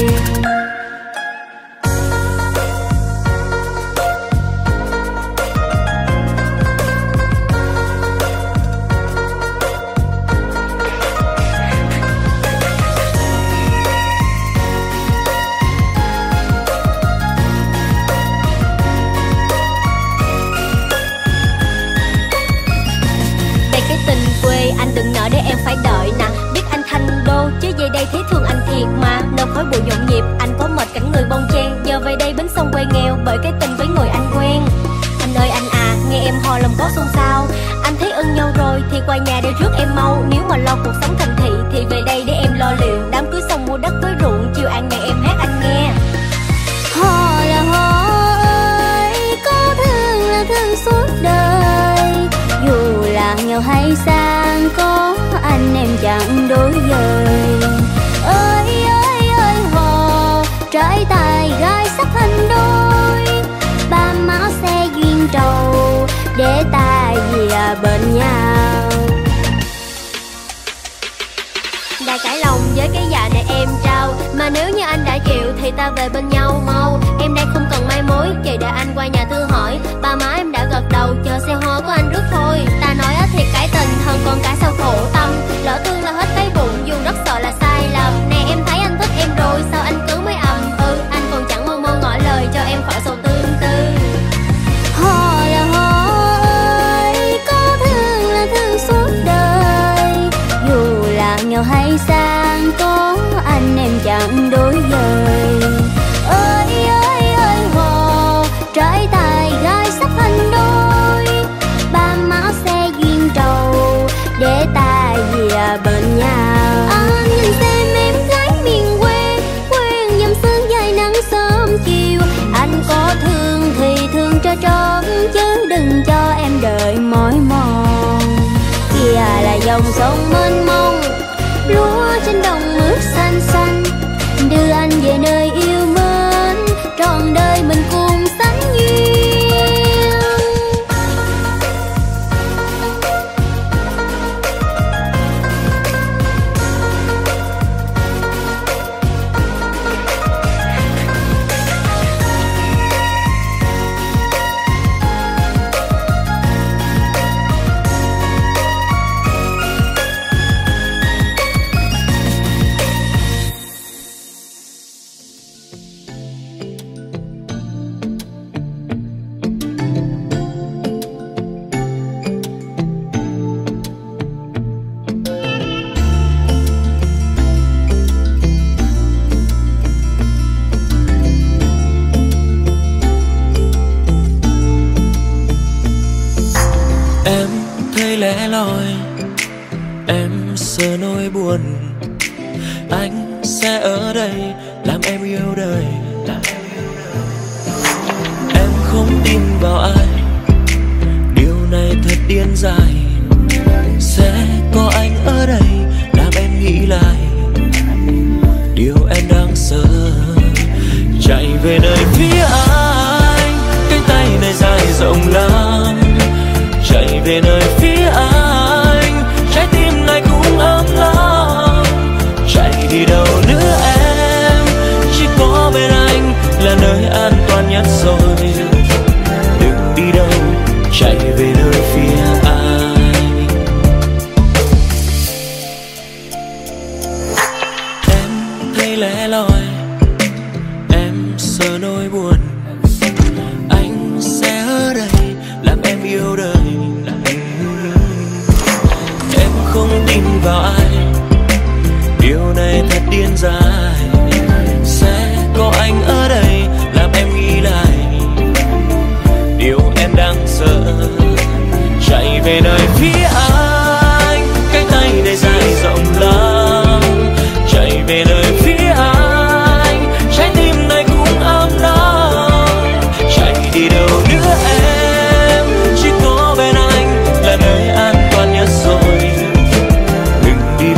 Anh đừng nỡ để em phải đợi nè, biết anh thành đô chứ về đây thấy thương anh thiệt mà. Nơi khói bụi nhộn nhịp anh có mệt cảnh người bon chen, giờ về đây bến sông quê nghèo bởi cái tình với người anh quen. Anh ơi anh à, nghe em hò lòng có xôn xao, anh thấy ưng nhau rồi thì qua nhà để rước em mau. Nếu mà lo cuộc sống thành thị thì về đây để em lo liệu, đám cưới xong mua đất với ruộng, chiều ăn ngày em hát anh nghe. Hò là hò ơi, có thương là thương suốt đời, dù là nghèo hay sang có anh em chẳng đổi dời. Ơi ơi ơi hò, trai tài gái sắc thành đôi, ba má xe duyên trầu để ta về bên nhau. Đã cãi lòng với cái dạ này em trao, mà nếu như anh đã chịu thì ta về bên nhau mau. Em đây không cần mai mối, chỉ để anh qua nhà thư hỏi, ba má em đã gật đầu chờ xe hoa của anh rước thôi. Ta nói thiệt cái tình hơn con cái sao khổ tâm, lỡ thương là hết cái bụng dù rất sợ là sai lầm. Nè em thấy anh thích em rồi sao anh cứ mới ầm ừ, anh còn chẳng mơ mơ ngỏ lời cho em khỏi sầu tương tư. Hò là hò ơi, có thương là thương suốt đời, dù là nghèo hay sang có anh em chẳng đổi dời. Ơi ơi ơi hò, trai tài gái sắc thành đôi, ba má xe duyên trầu để ta về bên nhau. Anh nhìn xem em gái miền quê, quen dầm sương dài nắng sớm chiều. Anh có thương thì thương cho trọn chứ đừng cho em đợi mỏi mòn. Kìa là dòng sông mênh mông, lúa trên đồng nước xanh xanh, đưa anh về nơi yêu mến, trọn đời mình cùng sánh duyên. lẻ loi, em sợ nỗi buồn. Anh sẽ ở đây làm em yêu đời. Em không tin vào ai, điều này thật điên dại. Sẽ có anh ở đây làm em nghĩ lại điều em đang sợ. Chạy về nơi phía anh, cánh tay này dài rộng lắm. Chạy về nơi phía anh, trái tim này cũng ấm lắm. Chạy đi đâu nữa em, chỉ có bên anh là nơi an toàn nhất rồi. Đừng đi đâu, chạy về nơi phía anh. Em thấy lẻ loi, em sợ nỗi buồn. Anh sẽ ở đây làm em yêu đời. Em không tin vào ai, điều này thật điên dại. Sẽ có anh ở đây làm em nghĩ lại điều em đang sợ. Chạy về nơi phía anh, cánh tay này dài rộng lắm. Chạy về nơi phía anh, trái tim này cũng ấm lắm. Chạy đi đâu nữa em, chỉ có bên anh là nơi an toàn nhất rồi. Đừng đi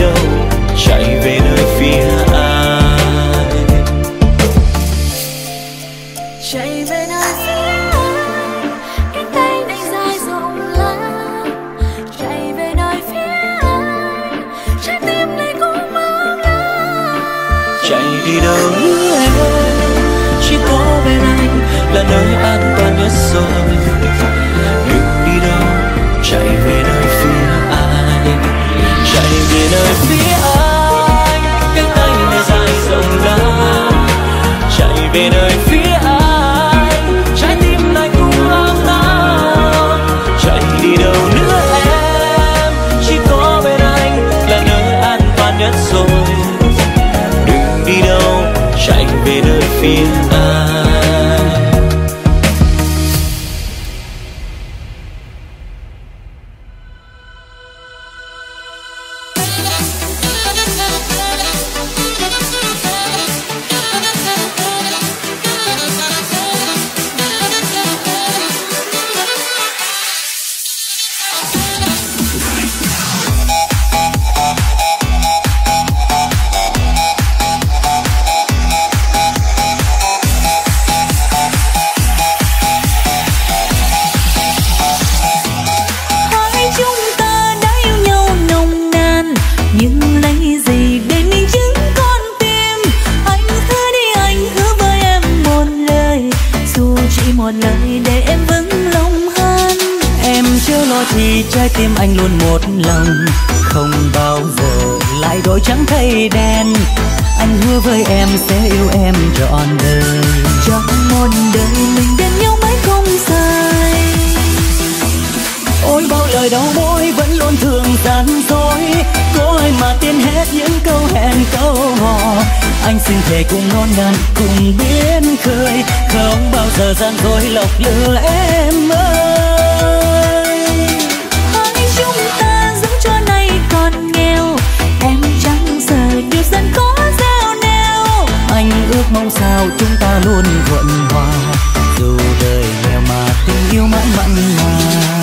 đi đâu nữa em, chỉ có bên anh là nơi an toàn nhất rồi. Đừng đi đâu, chạy về nơi phía anh, chạy về nơi phía anh, cánh tay này dài rộng lớn, chạy về nơi phía anh, trái tim này cũng hoang mang. Chạy đi đâu nữa em, chỉ có bên anh là nơi an toàn nhất rồi. Đừng đi đâu, chạy về nơi phía anh. Thì trái tim anh luôn một lòng, không bao giờ lại đổi trắng thay đen. Anh hứa với em sẽ yêu em trọn đời, trong một đời mình bên nhau mãi không sai. Ôi bao lời đau môi vẫn luôn thường gian dối, có ai mà tin hết những câu hẹn câu hò. Anh xin thề cùng non ngàn cùng biến khơi, không bao giờ gian dối lọc lừa em ơi. Chúng ta giữ cho nay còn nghèo, em chẳng giờ điều dân có gieo neo. Anh ước mong sao chúng ta luôn thuận hòa, dù đời nghèo mà tình yêu mãi mặn mà.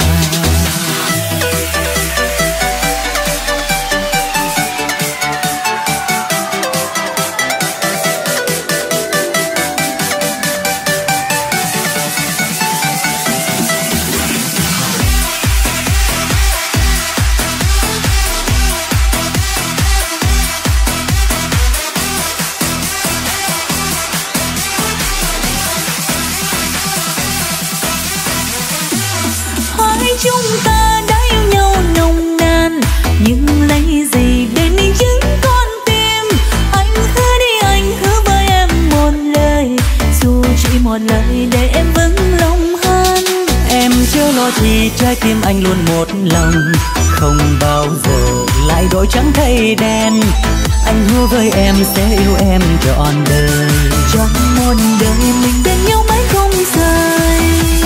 Chúng ta đã yêu nhau nồng nàn, nhưng lấy gì để minh chứng con tim. Anh hứa đi, anh hứa với em một lời, dù chỉ một lời để em vững lòng hơn. Em chưa lo thì trái tim anh luôn một lòng, không bao giờ lại đổi trắng thay đen. Anh hứa với em sẽ yêu em trọn đời, trong một đời mình bên nhau mãi không sai.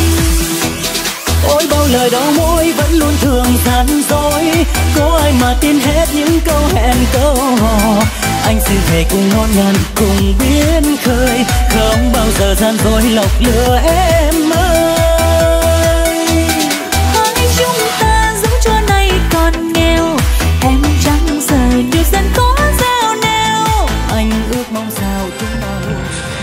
Ôi bao lời đau môi vẫn luôn thường gian dối, có ai mà tin hết những câu hẹn câu hò. Anh xin thề cùng non ngàn cùng biến khơi, không bao giờ gian dối lọc lừa em ơi. Hai chúng ta giữ cho nay còn nghèo, em chẳng giờ điều dân có gieo neo. Anh ước mong sao chúng ta luôn.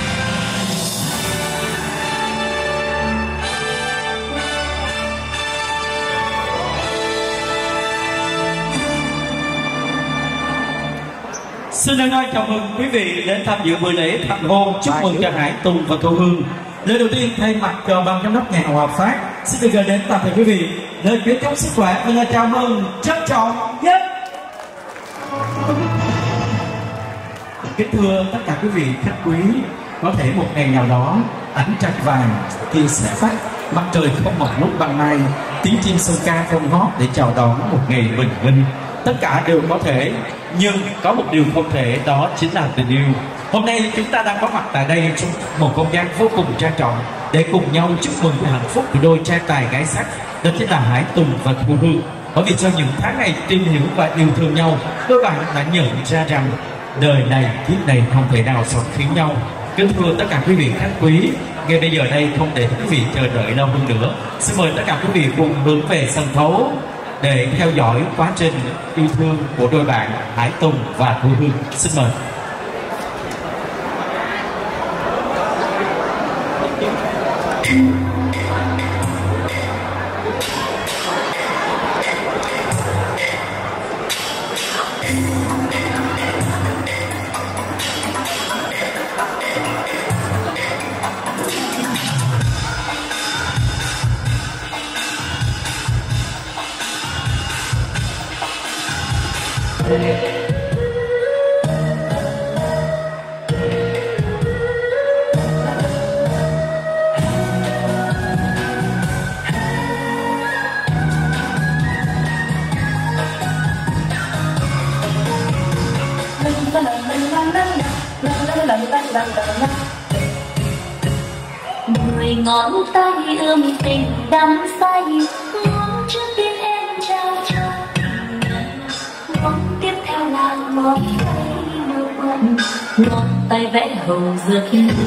Xin hân hạnh chào mừng quý vị đến tham dự buổi lễ thành hôn. Chúc mừng cho Hải Tùng và Thu Hương. Lời đầu tiên thay mặt cho ban giám đốc nhà hàng Hòa Phát xin được gửi đến toàn thể quý vị lời kính chúc sức khỏe và lời chào mừng trân trọng nhất. Kính thưa tất cả quý vị khách quý, có thể một ngày nào đó ánh trăng vàng thì sẽ phát, mặt trời không mọc lúc ban mai, tiếng chim sông ca không hót để chào đón một ngày bình minh. Tất cả đều có thể, nhưng có một điều không thể, đó chính là tình yêu. Hôm nay chúng ta đang có mặt tại đây trong một không gian vô cùng trang trọng để cùng nhau chúc mừng hạnh phúc của đôi trai tài gái sắc, đó chính là Hải Tùng và Thu Hương. Bởi vì sau những tháng ngày tìm hiểu và yêu thương nhau, đôi bạn đã nhận ra rằng đời này kiếp này không thể nào sống thiếu nhau. Kính thưa tất cả quý vị khách quý, ngay bây giờ đây không để quý vị chờ đợi lâu hơn nữa, xin mời tất cả quý vị cùng hướng về sân khấu để theo dõi quá trình yêu thương của đôi bạn Hải Tùng và Thu Hương. Xin mời. mười ngón tay ươm tình đắm say, ngón trước tiên em trao cho tình nhân, ngón tiếp theo là ngón tay mơ mộng, ngón tay vẽ hầu dược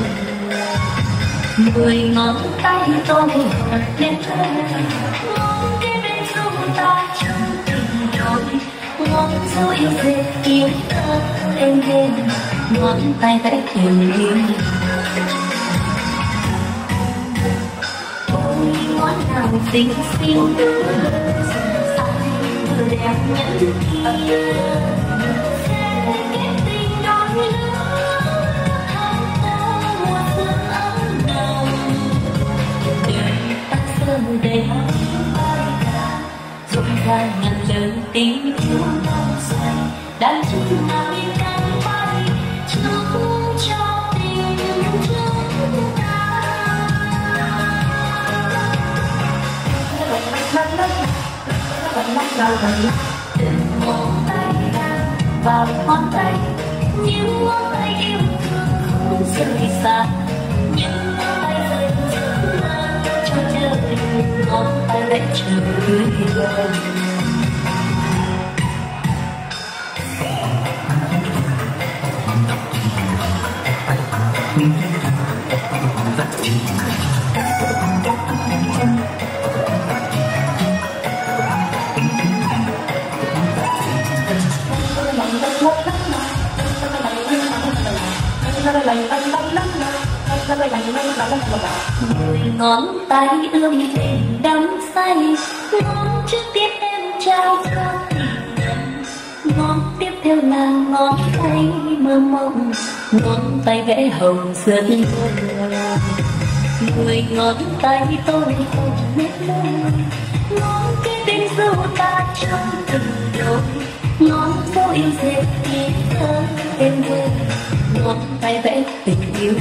mười ngón tay tôi hợp lên thơ, ngón kế bên du ta trong tình đôi, ngón du yêu dệt tiếng thơ êm đềm, ngón tay vẽ tình yêu. Ôi ngón nào xinh xinh ai vừa đẹp nhất kia, sẽ kết tình đôi lứa hai ta mùa xuân ấm nồng. Đời ta sớm để bay ca, rộn ràng ngàn lời tình yêu nồng say, đàn chim nào đi ngang bay chúc cho tình chúng ta. Từng ngón tay vào ngón tay, những ngón tay yêu thương không rời xa, những ngón tay rơi giấc mơ cho trời, ngón tay vẽ trời gửi lời. Mười ngón tay ươm tình đắm say, ngón trước tiên em trao cho tình nhân, ngón tiếp theo là ngón tay mơ mộng, ngón tay vẽ hồng dẫn hồn. Mười ngón tay tôi hồng nét môi, ngón kế bên du ta trong từng đôi, ngón phố yêu dệt tiếng thơ êm đềm, ngón tay vẽ tình yêu.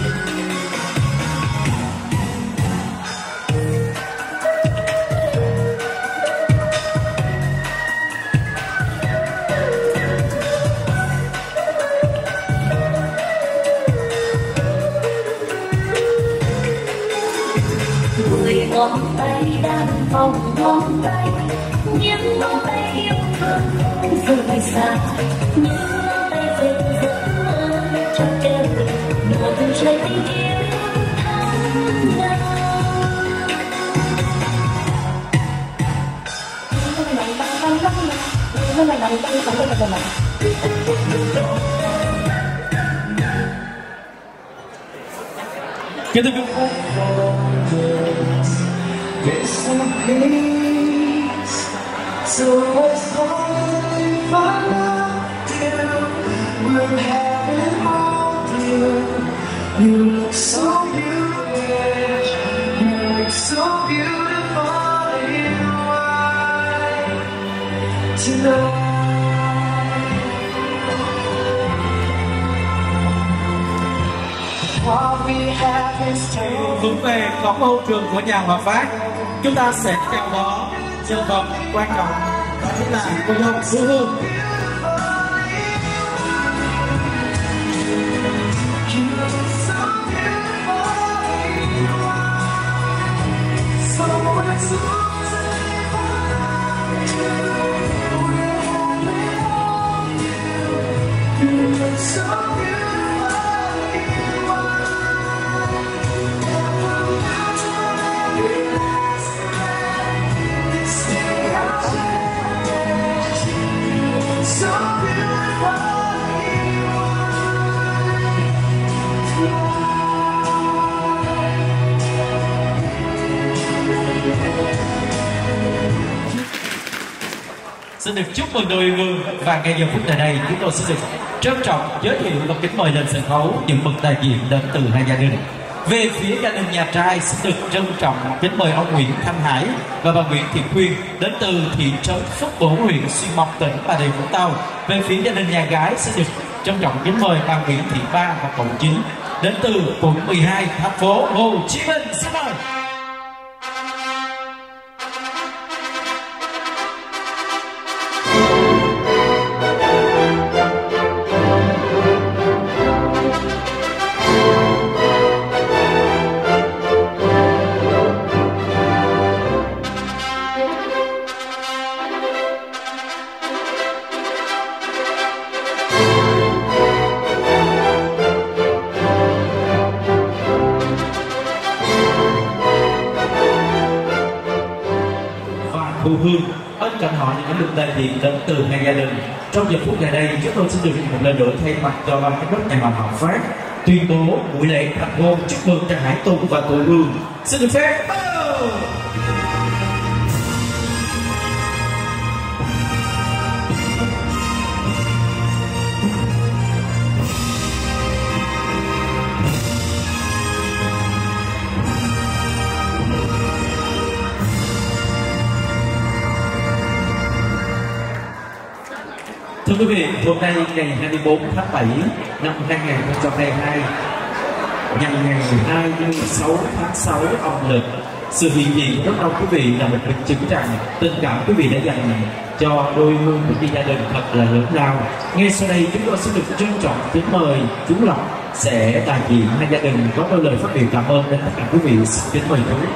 Mười ngón tay đang vòng ngón tay, những ngón tay yêu thương rời xa, những ngón tay dệt giấc mơ cho trời, một trái tim yêu thắm đau. Kính thưa quý vị, It's a peace, so what's holding my love dear? We're having all dear. You look so beautiful, you look so beautiful in white tonight. What we have is true. hướng về cổng ô trường của nhà Hòa Phát, chúng ta sẽ chào đón nhân vật quan trọng, đó chính là cô dâu Thu Hương. Xin được chúc mừng đôi yêu đương và ngay giờ phút này đây chúng tôi xin được trân trọng giới thiệu và kính mời lên sân khấu những bậc đại diện đến từ hai gia đình. Về phía gia đình nhà trai xin được trân trọng kính mời ông Nguyễn Thanh Hải và bà Nguyễn Thị Khuyên đến từ thị trấn Phúc Bổ, huyện Xuyên Mộc, tỉnh Bà Rịa Vũng Tàu. Về phía gia đình nhà gái xin được trân trọng kính mời bà Nguyễn Thị Ba và cậu Chính đến từ quận mười hai thành phố Hồ Chí Minh. Xin mời. Thu Hương. Bên cạnh họ những lực đại diện đến từ hai gia đình. Trong giờ phút này đây, chúng tôi xin được một lần nữa thay mặt cho ban giám đốc nhà hàng Hợp Phát tuyên bố buổi lễ thành hôn chúc mừng Trần Hải Tùng và Thu Hương. Xin được phép. Thưa quý vị, hôm nay ngày hai mươi bốn tháng bảy năm hai nghìn không trăm hai mươi hai, nhằm ngày hai mươi sáu tháng sáu âm lịch, sự hiện diện của rất đông quý vị là một minh chứng rằng tình cảm quý vị đã dành cho đôi hương của gia đình thật là lớn lao. Ngay sau đây chúng tôi xin được trân trọng kính mời chú Lộc sẽ đại diện hai gia đình có đôi lời phát biểu cảm ơn đến tất cả quý vị. Xin kính mời chú.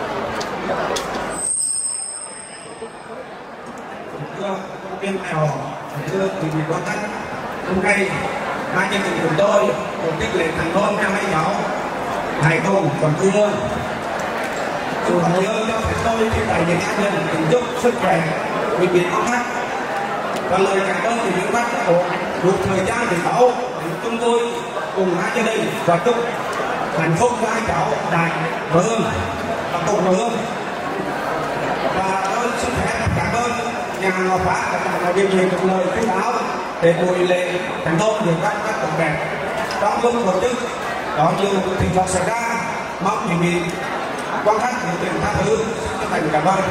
Thưa quý vị quan khách, hôm nay hai gia đình của tôi tổ chức lễ thành hôn cho hai cháu Hải Tùng và Thu Hương. Chủ tịch ơn cho phép tôi thì đại diện gia đình kính chúc sức khỏe, quý vị quan khách và lời cảm ơn từ những bác ủng một thời gian để bảo chúng tôi cùng hai gia đình và chúc hạnh phúc cho hai cháu Đại và Hương và Tùng và Hương. Và tôi xin phép cảm ơn nhà hàng Hợp Phát đã điều chỉnh một lời chú đáo để buổi lễ thành hôn được các các tốt đẹp. Trong lúc tổ chức có nhiều tình trạng xảy ra, mong quý vị quan khách nhiệt tình tha thứ. Chân thành cảm ơn.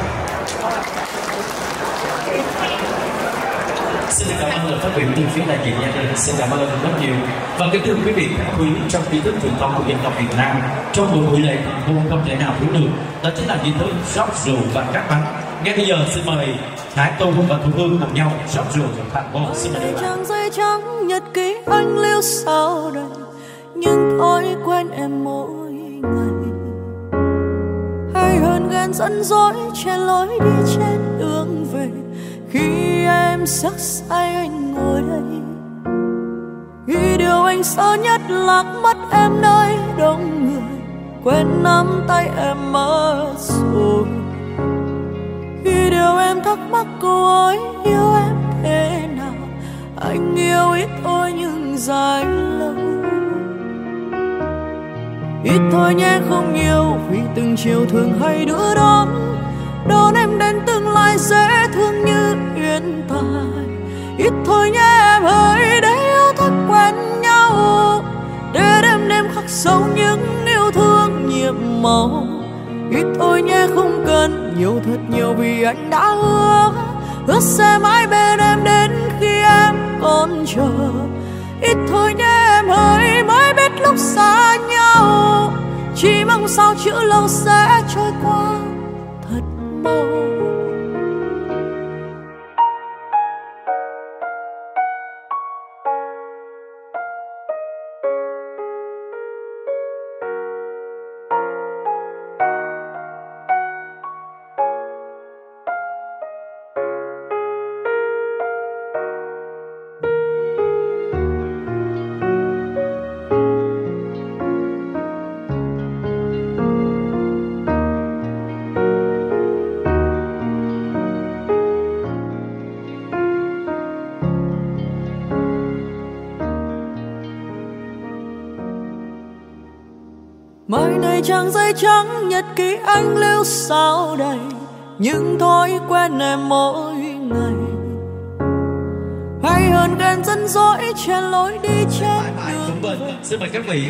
Xin cảm ơn lời phát biểu từ phía đại diện gia đình. Xin cảm ơn rất nhiều. Và kính thưa quý vị khách quý, trong nghi thức truyền thống của dân tộc Việt Nam, trong buổi buổi lễ thành hôn không thể nào thiếu được đó chính là nghi thức rót rượu và cắt bánh. Ngay bây giờ xin mời Hải Tùng và Thu Hương cùng nhau rót rượu thành hôn. Xin mời các bạn. Trang giấy trắng nhật ký anh lưu sau đây, nhưng thói quen em mỗi ngày hay hơn ghen dẫn dỗi trên lối đi trên đường về. Khi em sắc say anh ngồi đây, khi điều anh sợ nhất lạc mất em nơi đông người, quên nắm tay em mất rồi. Khi điều em thắc mắc câu ơi yêu em thế nào, anh yêu ít thôi nhưng dài lâu. Ít thôi nhé không nhiều, vì từng chiều thường hay đưa đón đón em đến tương lai dễ thương như yên tài. Ít thôi nhé em ơi, để yêu thật quen nhau, để đêm đêm khắc sâu những yêu thương nhiệm màu. Ít thôi nhé không cần nhiều thật nhiều, vì anh đã hứa hứa sẽ mãi bên em đến khi em còn chờ. Ít thôi nhé em ơi, mới biết lúc xa nhau, chỉ mong sao chữ lâu sẽ trôi qua thật mau. Mai này trang giấy trắng nhật ký anh lưu sao đây, những thói quen em mỗi ngày hay hơn ghen dẫn dỗi trên lối đi trên đường. Xin mời các vị.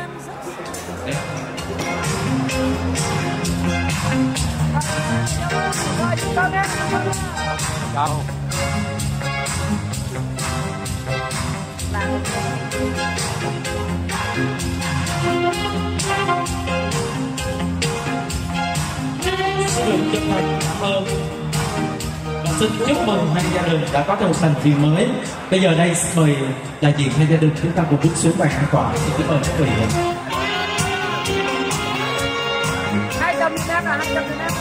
Xin chân thành cảm ơn và xin chúc mừng hai gia đình đã có một thành viên mới. Bây giờ đây xin mời đại diện hai gia đình chúng ta cùng bước xuống bàn an toàn. Xin cảm ơn các vị. hai trăm mét à, hai trăm mét.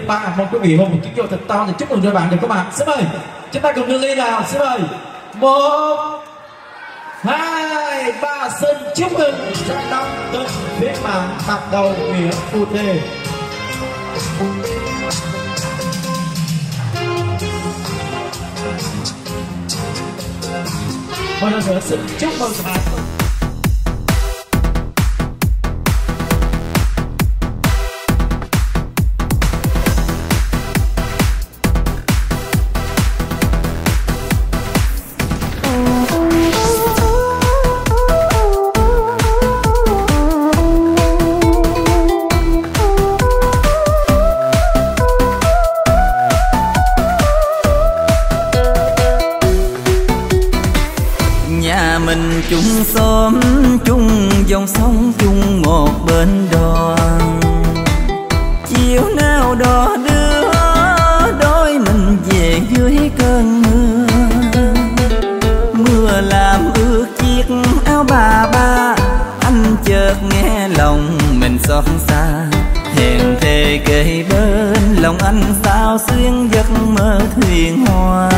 ba, mong quý vị hôn một tiếng vô thật to để chúc mừng đôi bạn được các bạn. Xin mời chúng ta cùng đưa ly nào. Xin mời một, hai, ba, xin chúc mừng Trang Đông tên phía màn mặt đầu nghĩa phu thê. Một lần nữa xin chúc mừng các bạn. Chung xóm chung dòng sông chung một bên đoàn, chiều nào đó đưa đôi mình về dưới cơn mưa. Mưa làm ướt chiếc áo bà ba, anh chợt nghe lòng mình xót xa. Hẹn thề kề bên lòng anh sao xuyên giấc mơ thuyền hoa.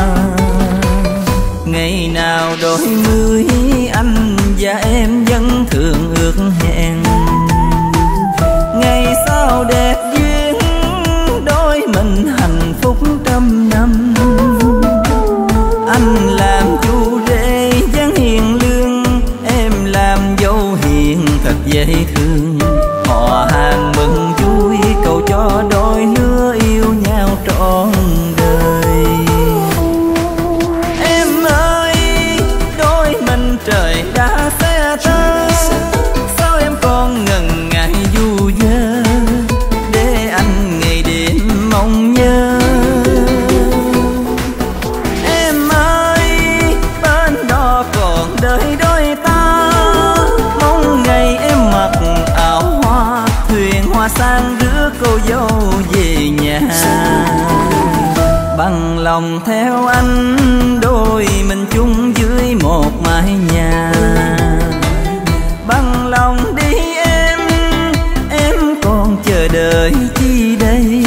Ngày nào đôi mươi anh và em vẫn thường ước hẹn, ngày sau đẹp duyên đôi mình hạnh phúc trăm năm. Anh làm chú rể dáng hiền lương, em làm dâu hiền thật dễ thương. Họ hàng mừng vui cầu cho đôi lứa yêu nhau trọn đời. Trời đã xe ta, sao em còn ngần ngại du dơ, để anh ngày đêm mong nhớ. Em ơi, bên đó còn đợi đôi ta, mong ngày em mặc áo hoa, thuyền hoa sang rước cô dâu về nhà. Bằng lòng theo anh, đôi mình chung dưới một mái nhà. Bằng lòng đi em, em còn chờ đợi chi đây.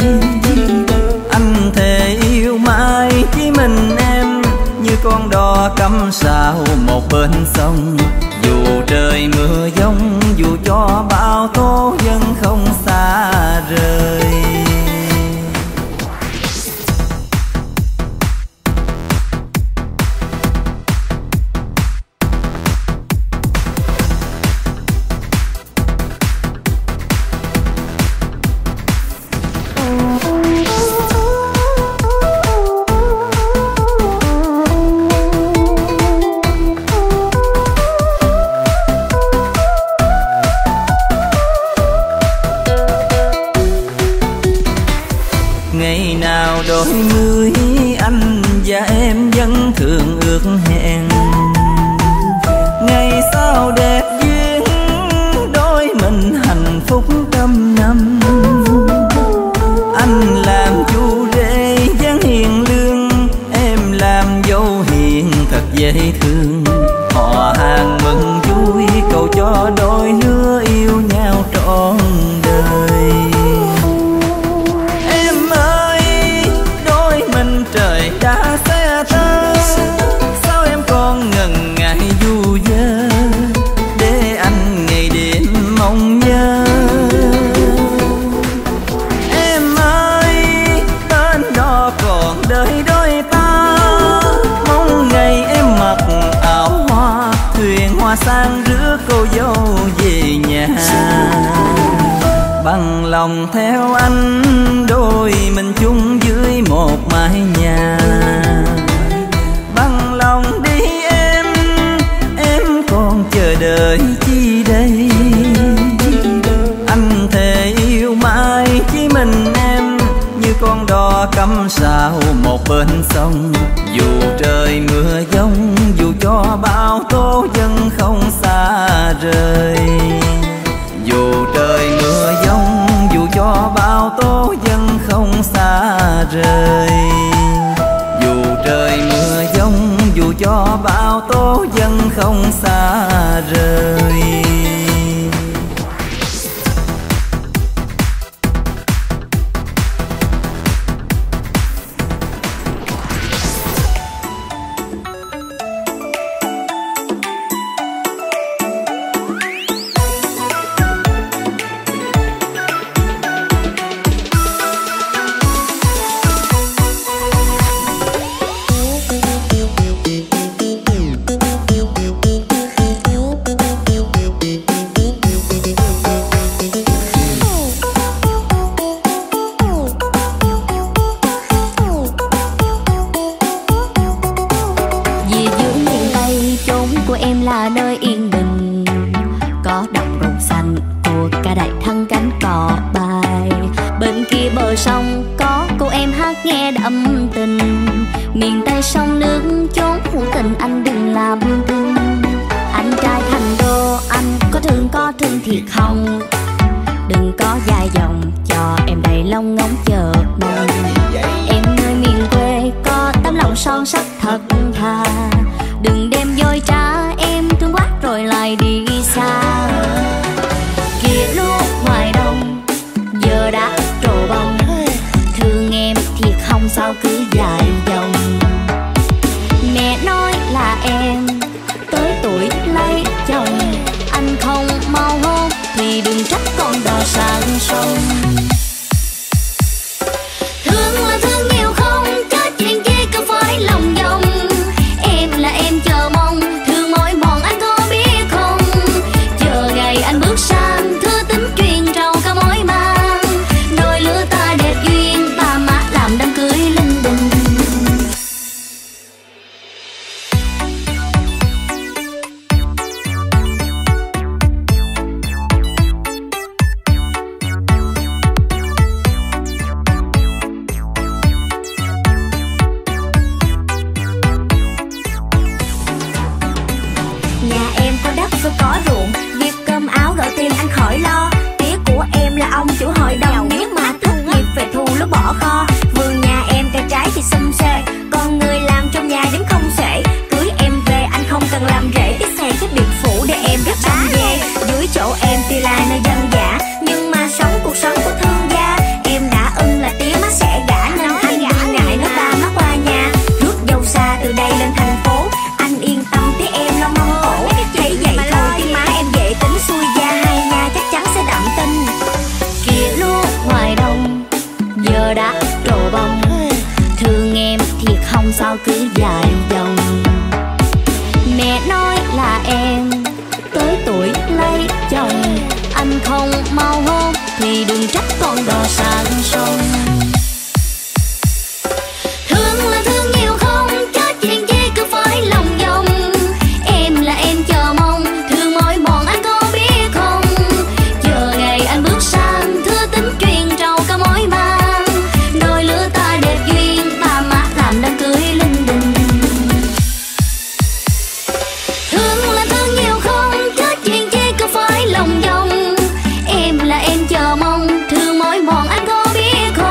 Anh thề yêu mãi chỉ mình em, như con đò cắm sao một bên sông. Dù trời mưa giông, dù cho bão tố vẫn không xa rời. Ngày nào đôi mươi anh và em vẫn thường ước hẹn, ngày sau đẹp duyên đôi mình hạnh phúc trăm năm. Anh làm chú rể dáng hiền lương, em làm dâu hiền thật dễ thương. Họ hàng mừng vui cầu cho đôi lứa yêu nhau trọn đời. Trời đã xe ta, sao em còn ngần ngại du dơ, để anh ngày đêm mong nhớ. Em ơi, bên đó còn đợi đôi ta, mong ngày em mặc áo hoa, thuyền hoa sang rước cô dâu về nhà. Bằng lòng theo anh, đôi mình chung dưới một mái nhà. Bằng lòng đi em, em còn chờ đợi chi đây. Anh thề yêu mãi chỉ mình em, như con đò cắm sao một bên sông. Dù trời mưa giông, dù cho bão tố vẫn không xa rời. Dù trời mưa giông, dù cho bão tố vẫn không xa rời. Dù trời mưa giông, dù cho bão tố vẫn không xa rời. em là nơi yên bình, có đồng ruộng xanh của cả đại thăng cánh cò bay. Bên kia bờ sông có cô em hát nghe đậm tình, miền Tây sông nước chốn hữu tình anh đừng làm thương. Anh trai thành đô anh có thương có thương thiệt không, đừng có dài dòng cho em đầy long ngóng chờ mong. Em nơi miền quê có tấm lòng son sắt thật thà, đừng đem dối trá em thương quá rồi lại đi xa. Kia lúc ngoài đông giờ đã trổ bông, thương em thiệt không sao cứ dài dòng. Mẹ nói là em tới tuổi lấy chồng, anh không mau hôn thì đừng trách con đò sang sông. Thương là thương nhiều không, chết chuyện chi cứ phải lòng vòng. Em là em chờ mong, thương mỏi mòn anh có biết không. Chờ ngày anh bước sang, thư tính truyền trầu cả mối mang. Đôi lứa ta đẹp duyên, ba má làm đám cưới linh đình. Nhà em có đất rồi có ruộng, việc cơm áo gạo tiền anh khỏi lo. Tía của em là ông chủ hội đồng, nếu mà thất nghiệp về thu lúc bỏ kho. Vườn nhà em cây trái thì xum xê, còn người làm trong nhà đứng không xuể. Cưới em về anh không cần làm rễ, cái xe cái biệt phủ để em rất đam về. Dưới chỗ em tuy là nơi dân dã, nhưng mà sống cuộc sống của thương gia. Em đã ưng là tía má sẽ gả, nên anh đừng ngại nói ba má qua nhà. Rước dâu xa từ đây lên thành phố, anh yên tâm tía em lo mong cổ. Thấy vậy thôi tía má em dễ tính xuôi gia, hai nhà chắc chắn sẽ đậm tình. Kia lúc ngoài đông giờ đã trổ bông, thương em thiệt không sao cứ dài dòng. Mẹ nói là em tới tuổi lấy chồng, anh không mau hôn thì đừng trách con đò sang sông. Thương là thương nhiều không, chết chuyện chi cứ phải lòng vòng. Em là em chờ mong, thương mỏi mòn anh có biết không. Chờ ngày anh bước sang, thư tính truyền trầu cả mối mang. Đôi lứa ta đẹp duyên, ba má làm đám cưới linh đình. Thương là thương nhiều không, chết chuyện chi cứ phải lòng vòng. Em là em chờ mong, thương mỏi mòn anh có biết không.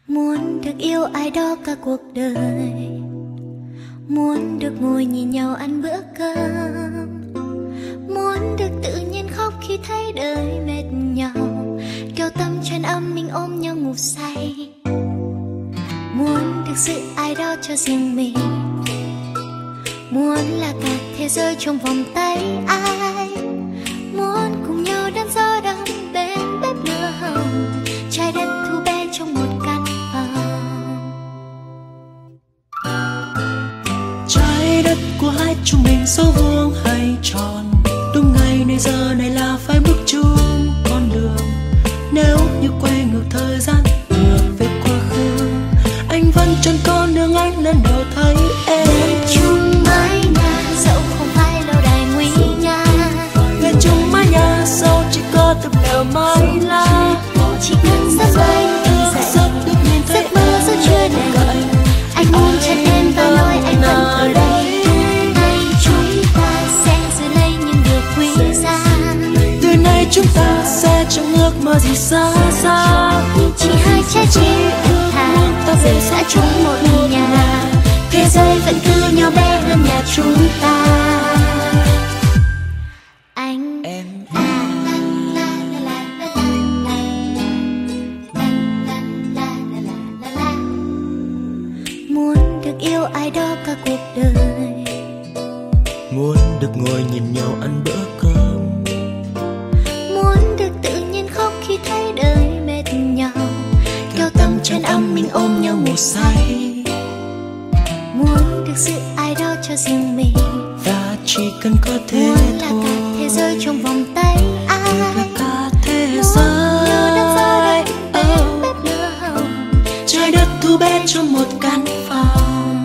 Muốn được yêu ai đó cả cuộc đời, muốn được ngồi nhìn nhau ăn bữa cơm, muốn được tự nhiên khóc khi thấy đời mệt nhau, kêu tâm chân âm mình ôm nhau ngủ say. Muốn được giữ ai đó cho riêng mình, muốn là cả thế giới trong vòng tay ai, muốn cùng nhau đón gió đông bên bếp lửa hồng, trái đất thu bé trong một căn phòng. Trái đất của hai chúng mình số vuông hay tròn, đúng ngày này giờ này là phải bước chung con đường. Nếu như quay ngược thời gian ngược về quá khứ, anh vẫn chân con đường anh lần đầu thấy em. Về chung mái nhà dẫu không phải lâu đài nguy nga, về chung mái nhà dẫu chỉ có tập lều mái lá, chỉ cần giấc anh thức dậy giấc mơ rất chưa đầy. Anh ôm chặt em và nói anh vẫn ở đây. Nay chúng ta sẽ giữ lấy những điều quý giá, từ nay chúng ta sẽ chẳng ước mơ gì xa xa. Chỉ hai trái tim ước thà ta về sẽ chung một nhà, thế giới vẫn cứ nhỏ bé hơn nhà chúng ta. Anh em muốn được yêu ai đó cả cuộc đời, muốn được ngồi nhìn nhau ăn bữa cơm, muốn được tự nhiên khóc khi thấy đời mệt nhau, kêu tâm chân âm mình ôm nhau ngủ say. Muốn được giữ ai đó cho riêng mình, và chỉ cần có thế muốn là thôi, cả thế giới trong vòng tay ai, là cả thế giới. Oh. Bếp lửa hồng, trái đất thu bé trong một căn phòng.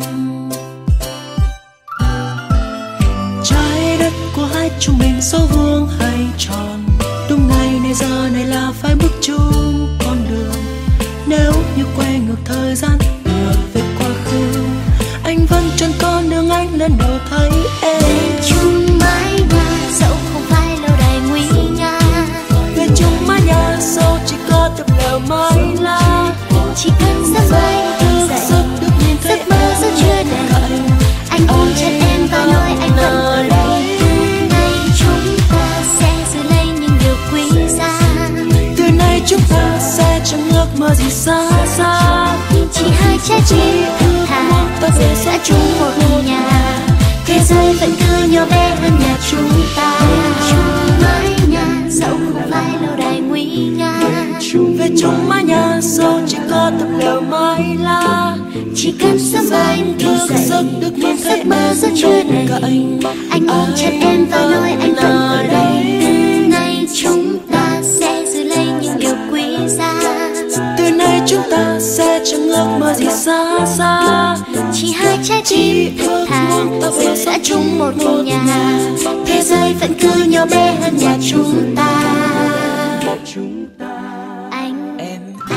Trái đất của hai chúng mình số vuông hay tròn, đúng ngày này giờ này là phải bước chung con đường. Nếu như quay ngược thời gian ngược về quá khứ, anh vẫn chân con đường anh lần đầu thấy em. về chung mái nhà dẫu không phải lâu đài nguy nga, về chung mái nhà dẫu chỉ có tập lều mái lá, chỉ cần giấc anh thức dậy giấc mơ rất chưa đầy. Anh ôm chặt em và nói anh vẫn ở đây. Nay chúng ta sẽ giữ lấy những điều quý giá, từ nay chúng ta sẽ chẳng ước mơ gì xa xa. chỉ hai trái tim ước thà ta về sẽ chung một nhà, thế giới vẫn cứ nhỏ bé hơn nhà chúng ta. Chung mái nhà dẫu không phải lâu đài nguy nga, về chung mái nhà dẫu chỉ có tập lều mái lá, chỉ cần sớm anh thức dậy được nhìn thấy giấc mơ rất chưa đầy. Anh ôm chặt em và nói anh vẫn ở đây. Nay chúng ta sẽ giữ lấy những điều quý giá, từ nay chúng ta sẽ chẳng ước mơ gì xa xa. chỉ hai trái tim ước thà ta về sẽ chung một nhà, thế giới vẫn cứ nhỏ bé hơn nhà chúng ta. Anh em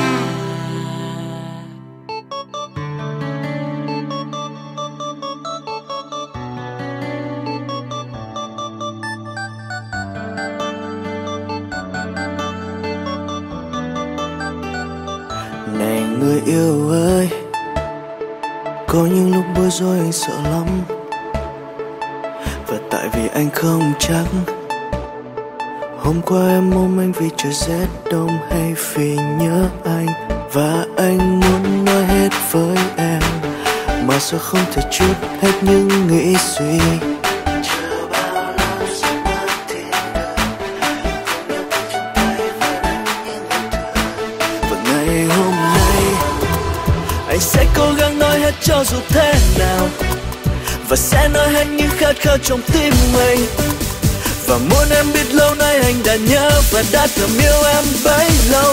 Này người yêu ơi, có những lúc bối rối anh sợ lắm, và tại vì anh không chắc hôm qua em ôm anh vì trời rét đông hay vì nhớ anh. Và anh muốn nói hết với em mà sao không thể chút hết những nghĩ suy. Và ngày hôm nay anh sẽ cố gắng nói hết cho dù thế nào, và sẽ nói hết những khát khao trong tim mình. Và muốn em biết lâu nay anh đã nhớ và đã thầm yêu em bấy lâu.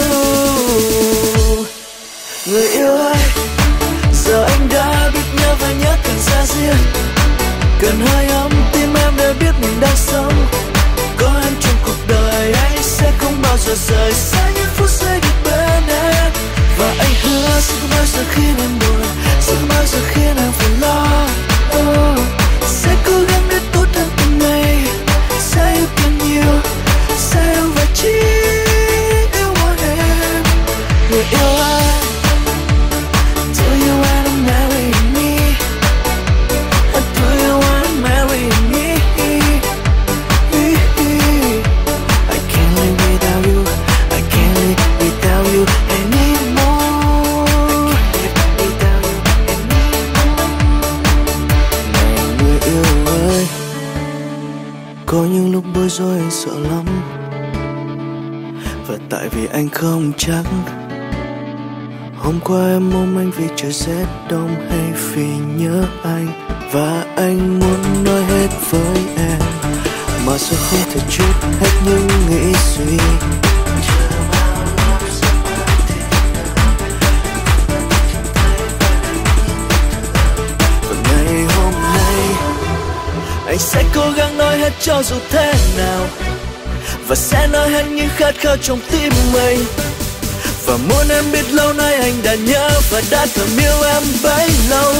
Người yêu ơi, giờ anh đã biết nhớ và nhớ càng xa riêng. Cần hơi ấm tim em để biết mình đang sống. Có em trong cuộc đời anh sẽ không bao giờ rời xa những phút giây được bên em. Và anh hứa sẽ không bao giờ khiến em buồn, sẽ không bao giờ khiến em phải lo. Oh, sẽ cố gắng để tốt hơn từng ngày, sẽ yêu càng nhiều, sẽ yêu và chỉ yêu mỗi em. Người yêu anh. tại vì anh không chắc hôm qua em ôm anh vì trời rét đông hay vì nhớ anh. Và anh muốn nói hết với em mà sao không thể chút hết những nghĩ suy. Và ngày hôm nay anh sẽ cố gắng nói hết cho dù thế nào, và sẽ nói hết những khát khao trong tim mình. Và muốn em biết lâu nay anh đã nhớ và đã thầm yêu em bấy lâu.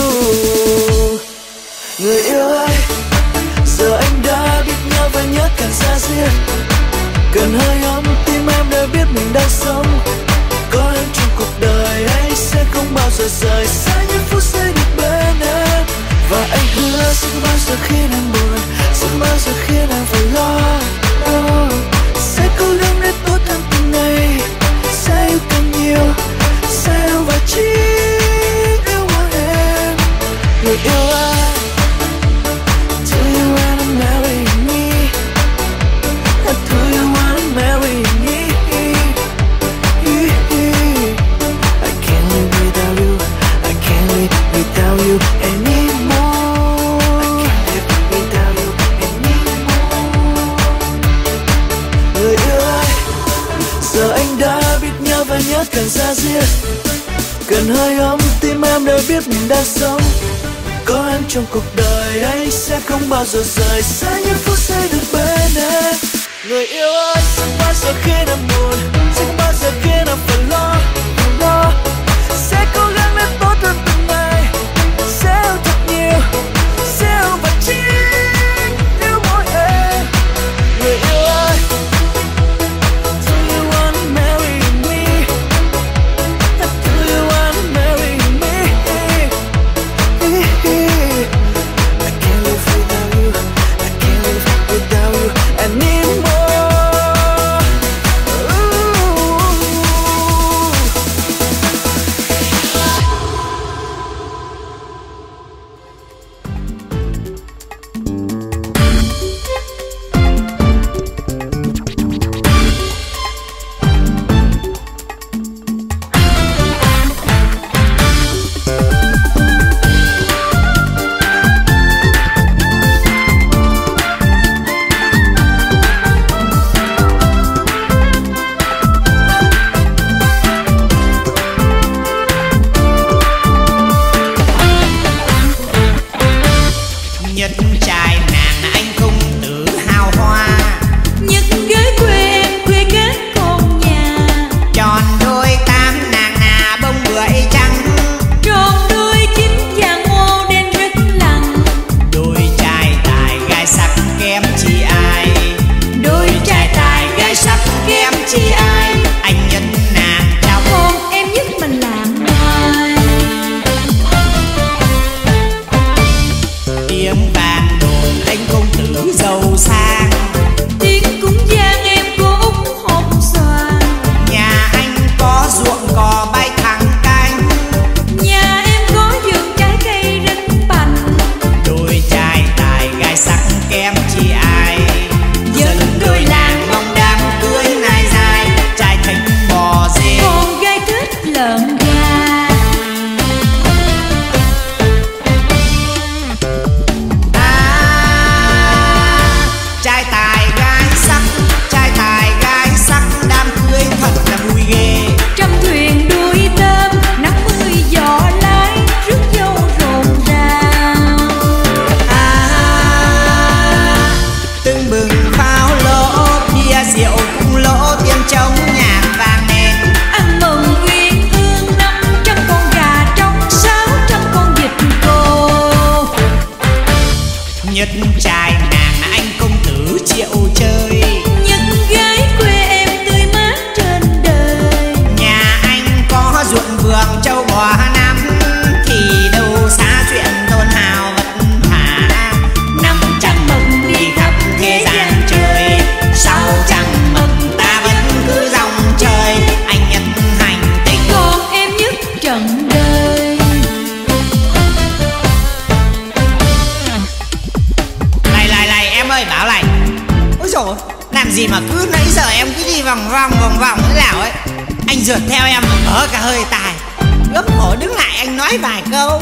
Người yêu ơi, giờ anh đã biết nhau và nhớ càng xa diết. Cần hơi ấm tim em để biết mình đang sống. Có em trong cuộc đời anh sẽ không bao giờ rời xa những phút giây được bên em. Và anh hứa sẽ không bao giờ khiến em buồn, sẽ không bao giờ khiến em phải lo. Oh, sẽ cố gắng để tốt hơn từng ngày, sẽ yêu càng nhiều, sẽ yêu và chỉ yêu mỗi em. Người yêu anh, do you wanna marry me? Do you wanna marry me? I can't live without you, I can't live without you anymore. I can't live without you anymore. Người yêu ơi, giờ anh đã biết nhau và nhớ càng xa diết. Cần hơi ấm tim em để biết mình đang sống. Có em trong cuộc đời anh sẽ không bao giờ rời xa những phút giây được bên em. Người yêu ơi, sẽ không bao giờ khiến em buồn, sẽ không bao giờ khiến em phải lo, lo. Sẽ cố gắng để tốt hơn từng ngày, sẽ yêu thật nhiều, sẽ yêu và chỉ yêu mỗi em. Người yêu ơi, do you wanna marry me? Do you wanna marry me? I can't live without you, I can't live without you anymore. vòng vòng vòng vòng thế nào ấy. Anh rượt theo em ở cả hơi tài, ướp cổ đứng lại anh nói vài câu.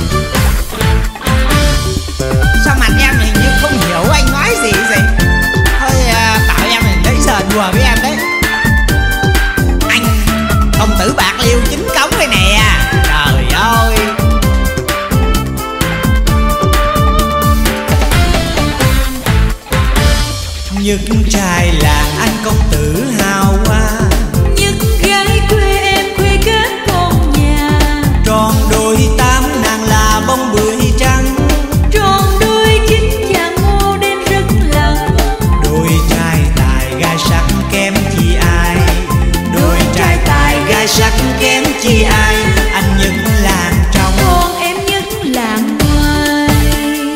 Sao mặt em hình như không hiểu anh nói gì vậy? Thôi à, bảo em nãy giờ đùa với em đấy. Anh công tử Bạc Liêu chính cống đây nè. Trời ơi. Những trai làng anh công tử hào hoa, những gái quê em quê kết con nhà. Tròn đôi tám nàng là bông bưởi trắng, tròn đôi chín chàng ngô đen rất lặng. Đôi trai tài gái sắc kém chi ai, đôi trai tài gái sắc kém chi ai. Anh những làng trong, còn em những làng ngoài.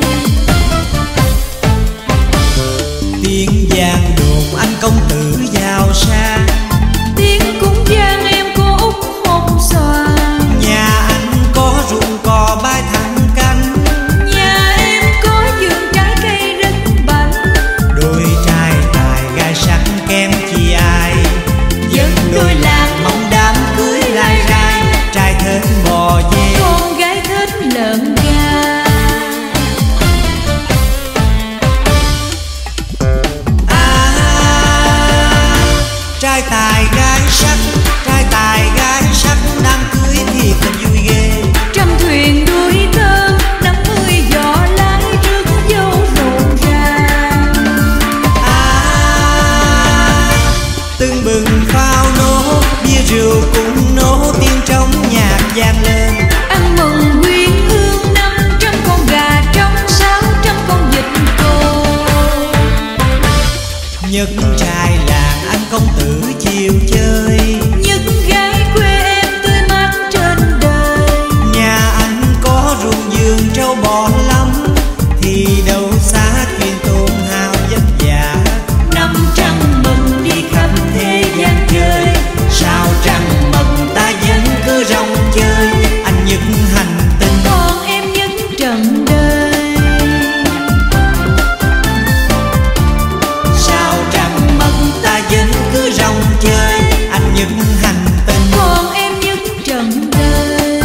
Tiếng giang đồn anh công tử giàu sang, tiếng cũng giang em cô út hồng xoàn. Nhà anh có ruộng cò bãi thẳng canh, nhà em có vườn trái cây rất bảnh. Đôi trai tài gái sắc kém chi ai, dân đôi làng mong đám cưới lai rai. Trai thích bò dê, con gái thích lợn gà. Trai tài gái sắc, trai tài gái sắc đám cưới thiệt là vui ghê. Trăm thuyền đuôi thơm, năm mươi giỏ lái rước dâu rộn ràng. À, từng bừng pháo nổ, bia rượu cũng nổ, tiếng trong nhạc vang lên. Ăn mừng quyến hương năm trăm con gà trống, sáu trăm con vịt cô. Những trai làng anh công tử chiều chơi, những gái quê em tươi mát trên đời. Nhà anh có ruộng vườn trâu bò lắm, thì đâu xa chuyện tôn hào vất vả. Năm trăng mừng đi khắp thế gian chơi, sao trăng mừng ta vẫn cứ rong chơi. Anh những hành tinh, còn em những trần đời. sao trăng mừng ta vẫn cứ rong chơi. Anh những hành tinh, còn em những trần đời.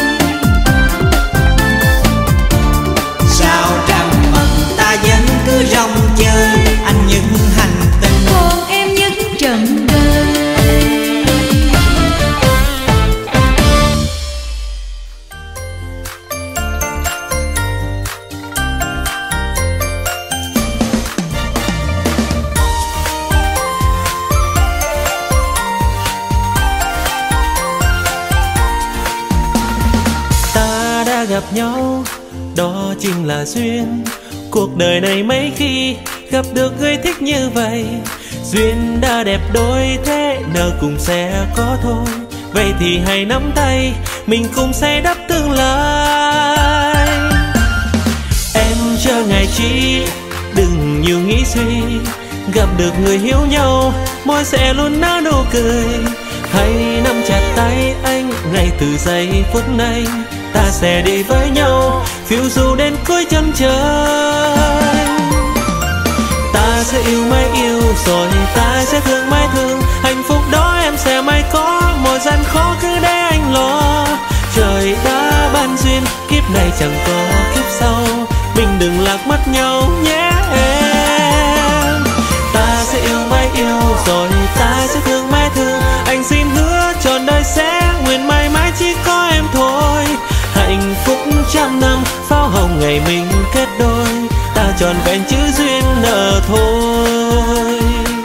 sao trăng mừng ta vẫn cứ rong chơi. Anh những hành tinh, còn em những trần đời. Ta đã gặp nhau, đó chính là duyên. Cuộc đời này mấy khi gặp được người thích như vậy, duyên đã đẹp đôi thế nợ cùng sẽ có thôi. Vậy thì hãy nắm tay, mình cùng xây đắp tương lai. Em chờ ngày chi, đừng nhiều nghĩ suy. Gặp được người hiểu nhau, môi sẽ luôn nở nụ cười. Hãy nắm chặt tay anh, ngay từ giây phút này ta sẽ đi với nhau, phiêu du đến cuối chân trời. Ta sẽ yêu mãi yêu, rồi ta sẽ thương mãi thương. Hạnh phúc đó em sẽ mãi có, mọi gian khó cứ để anh lo. Trời đã ban duyên, kiếp này chẳng có kiếp sau, mình đừng lạc mất nhau nhé em. Ta sẽ yêu mãi yêu, rồi ta sẽ thương mãi thương. Anh xin hứa trọn đời sẽ nguyện mãi mãi chỉ có em thôi. Hạnh phúc trăm năm, pháo hồng ngày mình kết đôi. Ta tròn vẹn chữ duyên nợ thôi.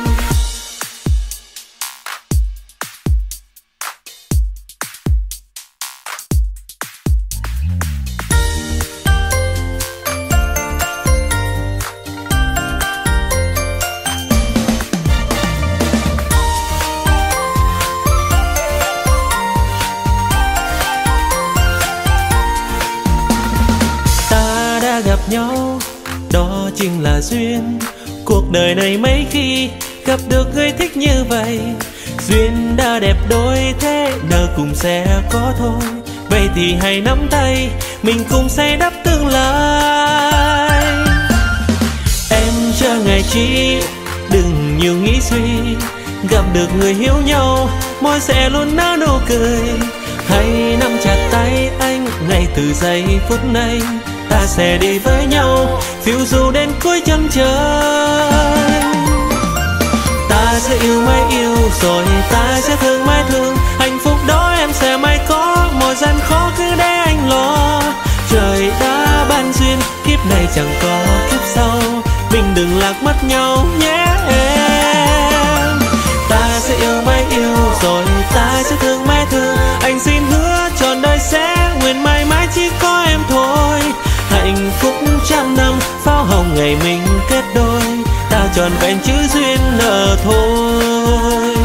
Gặp nhau, đó chính là duyên. Cuộc đời này mấy khi gặp được người thích như vậy, duyên đã đẹp đôi thế nợ cùng sẽ có thôi. Vậy thì hãy nắm tay, mình cùng xây đắp tương lai. Em chờ ngày chi, đừng nhiều nghĩ suy. gặp được người hiểu nhau, môi sẽ luôn nở nụ cười. Hãy nắm chặt tay anh ngay từ giây phút này, ta sẽ đi với nhau phiêu du đến cuối chân trời. Ta sẽ yêu mãi yêu rồi ta sẽ thương mãi thương, hạnh phúc đó em sẽ mãi có, mọi gian khó cứ để anh lo. Trời đã ban duyên, kiếp này chẳng có kiếp sau, mình đừng lạc mất nhau nhé em. Ta sẽ yêu mãi yêu rồi ta sẽ thương mãi thương, anh xin hứa trọn đời sẽ nguyện mãi mãi chỉ có em thôi. Hạnh phúc trăm năm pháo hồng ngày mình kết đôi, ta tròn vẹn chữ duyên nợ thôi.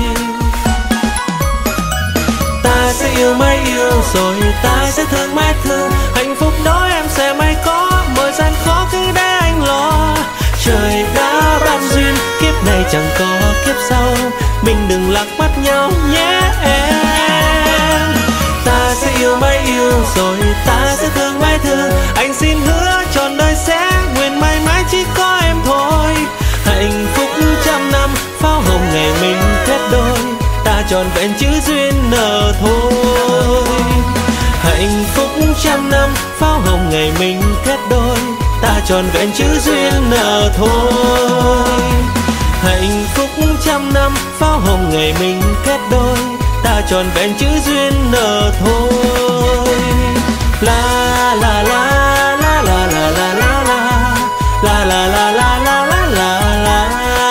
Ta sẽ yêu mãi yêu rồi ta sẽ thương mãi thương, hạnh phúc đó em sẽ mãi có, mọi gian khó cứ để anh lo. Trời đã ban duyên, kiếp này chẳng có kiếp sau, mình đừng lạc mất nhau nhé em. Ta sẽ yêu mãi yêu rồi ta sẽ thương mãi thương, anh xin hứa trọn đời sẽ nguyện mãi mãi chỉ có em thôi. Hạnh phúc trăm năm pháo hồng ngày mình kết đôi, ta tròn vẹn chữ duyên nợ thôi. Hạnh phúc trăm năm pháo hồng ngày mình kết đôi, ta tròn vẹn chữ duyên nợ thôi. Hạnh phúc trăm năm pháo hồng ngày mình kết đôi, ta tròn vẹn chữ duyên nợ thôi. La la la la la la la la la la la la la la la la la.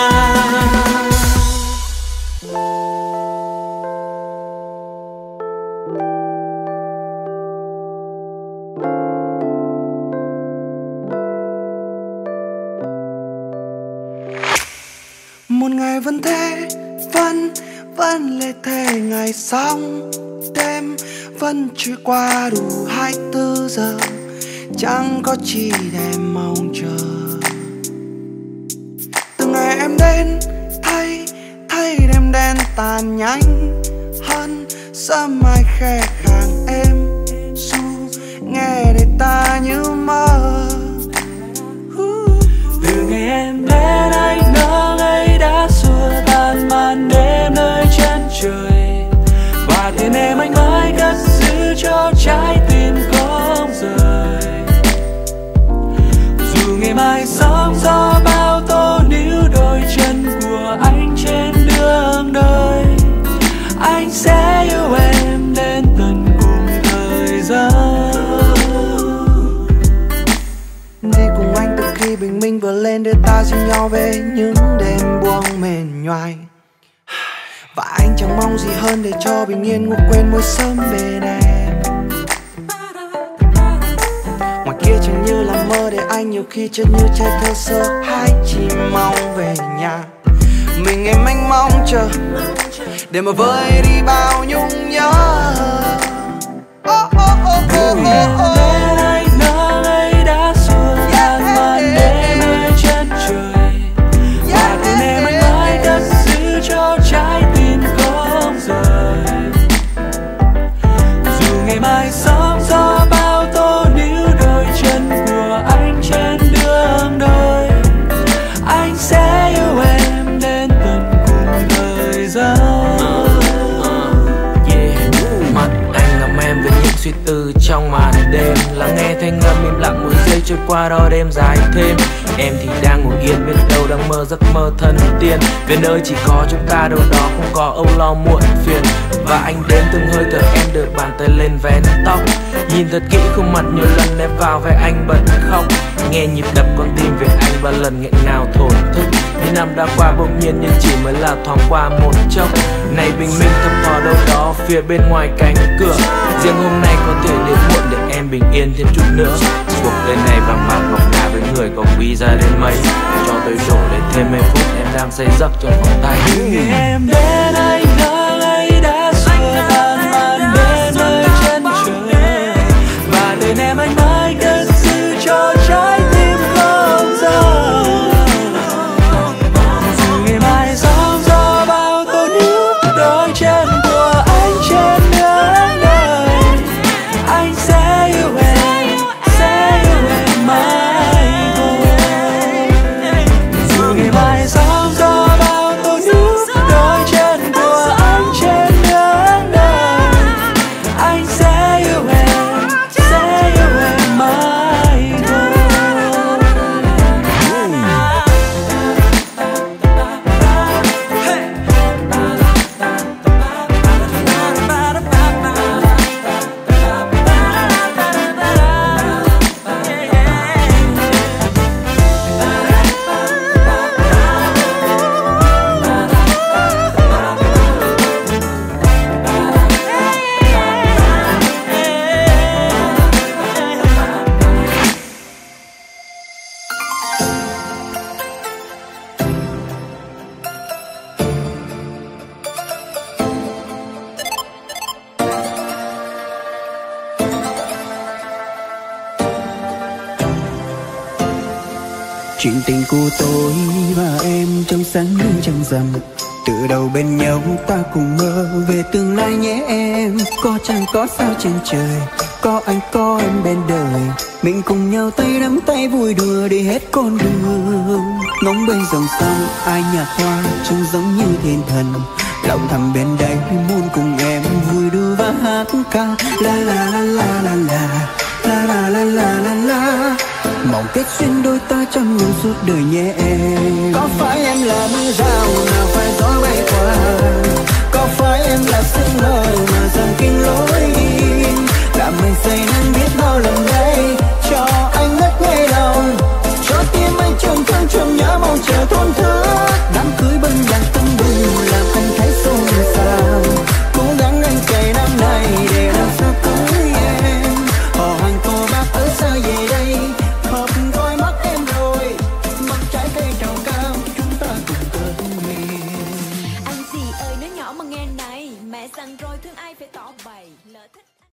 Một ngày vẫn thế, vẫn vẫn lệ thế, ngày xong đêm vẫn trôi qua đủ hai mươi tư giờ, chẳng có chi để mong chờ. Từ ngày em đến thấy thấy đêm đen tàn nhanh hơn, sớm mai khe khàng êm du nghe để ta như mơ. Từ ngày em đến anh nỡ ấy đã xua tan màn đêm nơi chân trời, và tên em anh mãi cất giữ cho trái tim không rời. Dù ngày mai sóng gió bao tố níu đôi chân của anh trên đường đời, anh sẽ yêu em đến tận cùng thời gian. Đi cùng anh từ khi bình minh vừa lên, để ta dìu nhau về những đêm buông mệt nhoài. Và anh chẳng mong gì hơn để cho bình yên ngủ quên mỗi sớm bên em. Ngoài kia chẳng như là mơ, để anh nhiều khi chợt như trẻ thơ sơ, hai chỉ mong về nhà. Mình em anh mong chờ để mà vơi đi bao nhung nhớ. Oh, oh, oh, oh, oh, oh. Anh nỡ ấy đã xua tan màn đêm nơi chân trời, và tên em anh mãi cất giữ cho trái tim không rời. Dù ngày mai sóng gió bao tố níu đôi chân của anh trên đường đời, anh sẽ yêu em đến tận cùng thời gian. Mắt anh làm em với những suy tư trong màn đêm, lắng nghe thanh âm im lặng mỗi giây trôi qua đó đêm dài thêm. Em thì đang ngồi yên biết đâu đang mơ giấc mơ thần tiên, về nơi chỉ có chúng ta đâu đó không có âu lo muộn phiền. Và anh đến từng hơi thở em được bàn tay lên vén tóc, nhìn thật kỹ khuôn mặt nhiều lần em vào vai anh bật khóc. Nghe nhịp đập con tim về anh và lần nghẹn ngào thổn thức. Những năm đã qua bỗng nhiên nhưng chỉ mới là thoáng qua một chốc. Này bình minh thấp thò đâu đó phía bên ngoài cánh cửa, riêng hôm nay có thể đến muộn để em bình yên thêm chút nữa. Cuộc đời này vàng bạc ngọc ngà với người có quý giá đến mấy, cho tôi đổ lên thêm mấy phút em đang say giấc trong vòng tay. Ngày em đến anh nỡ ấy đã xua tan màn đêm nơi chân trời, và tên em anh mãi cất giữ cho trái tim không rời. Dù ngày mai sóng gió bao tố níu đôi chân của anh trên đường đời, anh sẽ yêu em, sẽ yêu em mãi thôi. Dù ngày mai sóng gió bao tố níu đôi chân sẽ yêu em, sẽ yêu em mãi thôi. Chuyện tình của tôi và em trong sáng hương trăng rằm, từ đầu bên nhau ta cùng mơ về tương lai nhé em. Có chẳng có sao trên trời, có anh có em bên đời, mình cùng nhau tay nắm tay vui đùa đi hết con đường. Ngóng bên dòng sông ai nhạt hoa trông giống như thiên thần, lòng thầm bên đây muốn cùng em vui đùa và hát ca la la la la la la la la la la la. Mong kết duyên đôi ta trong nhau suốt đời nhé em. Có phải em là mưa rào nào phải gió bay qua,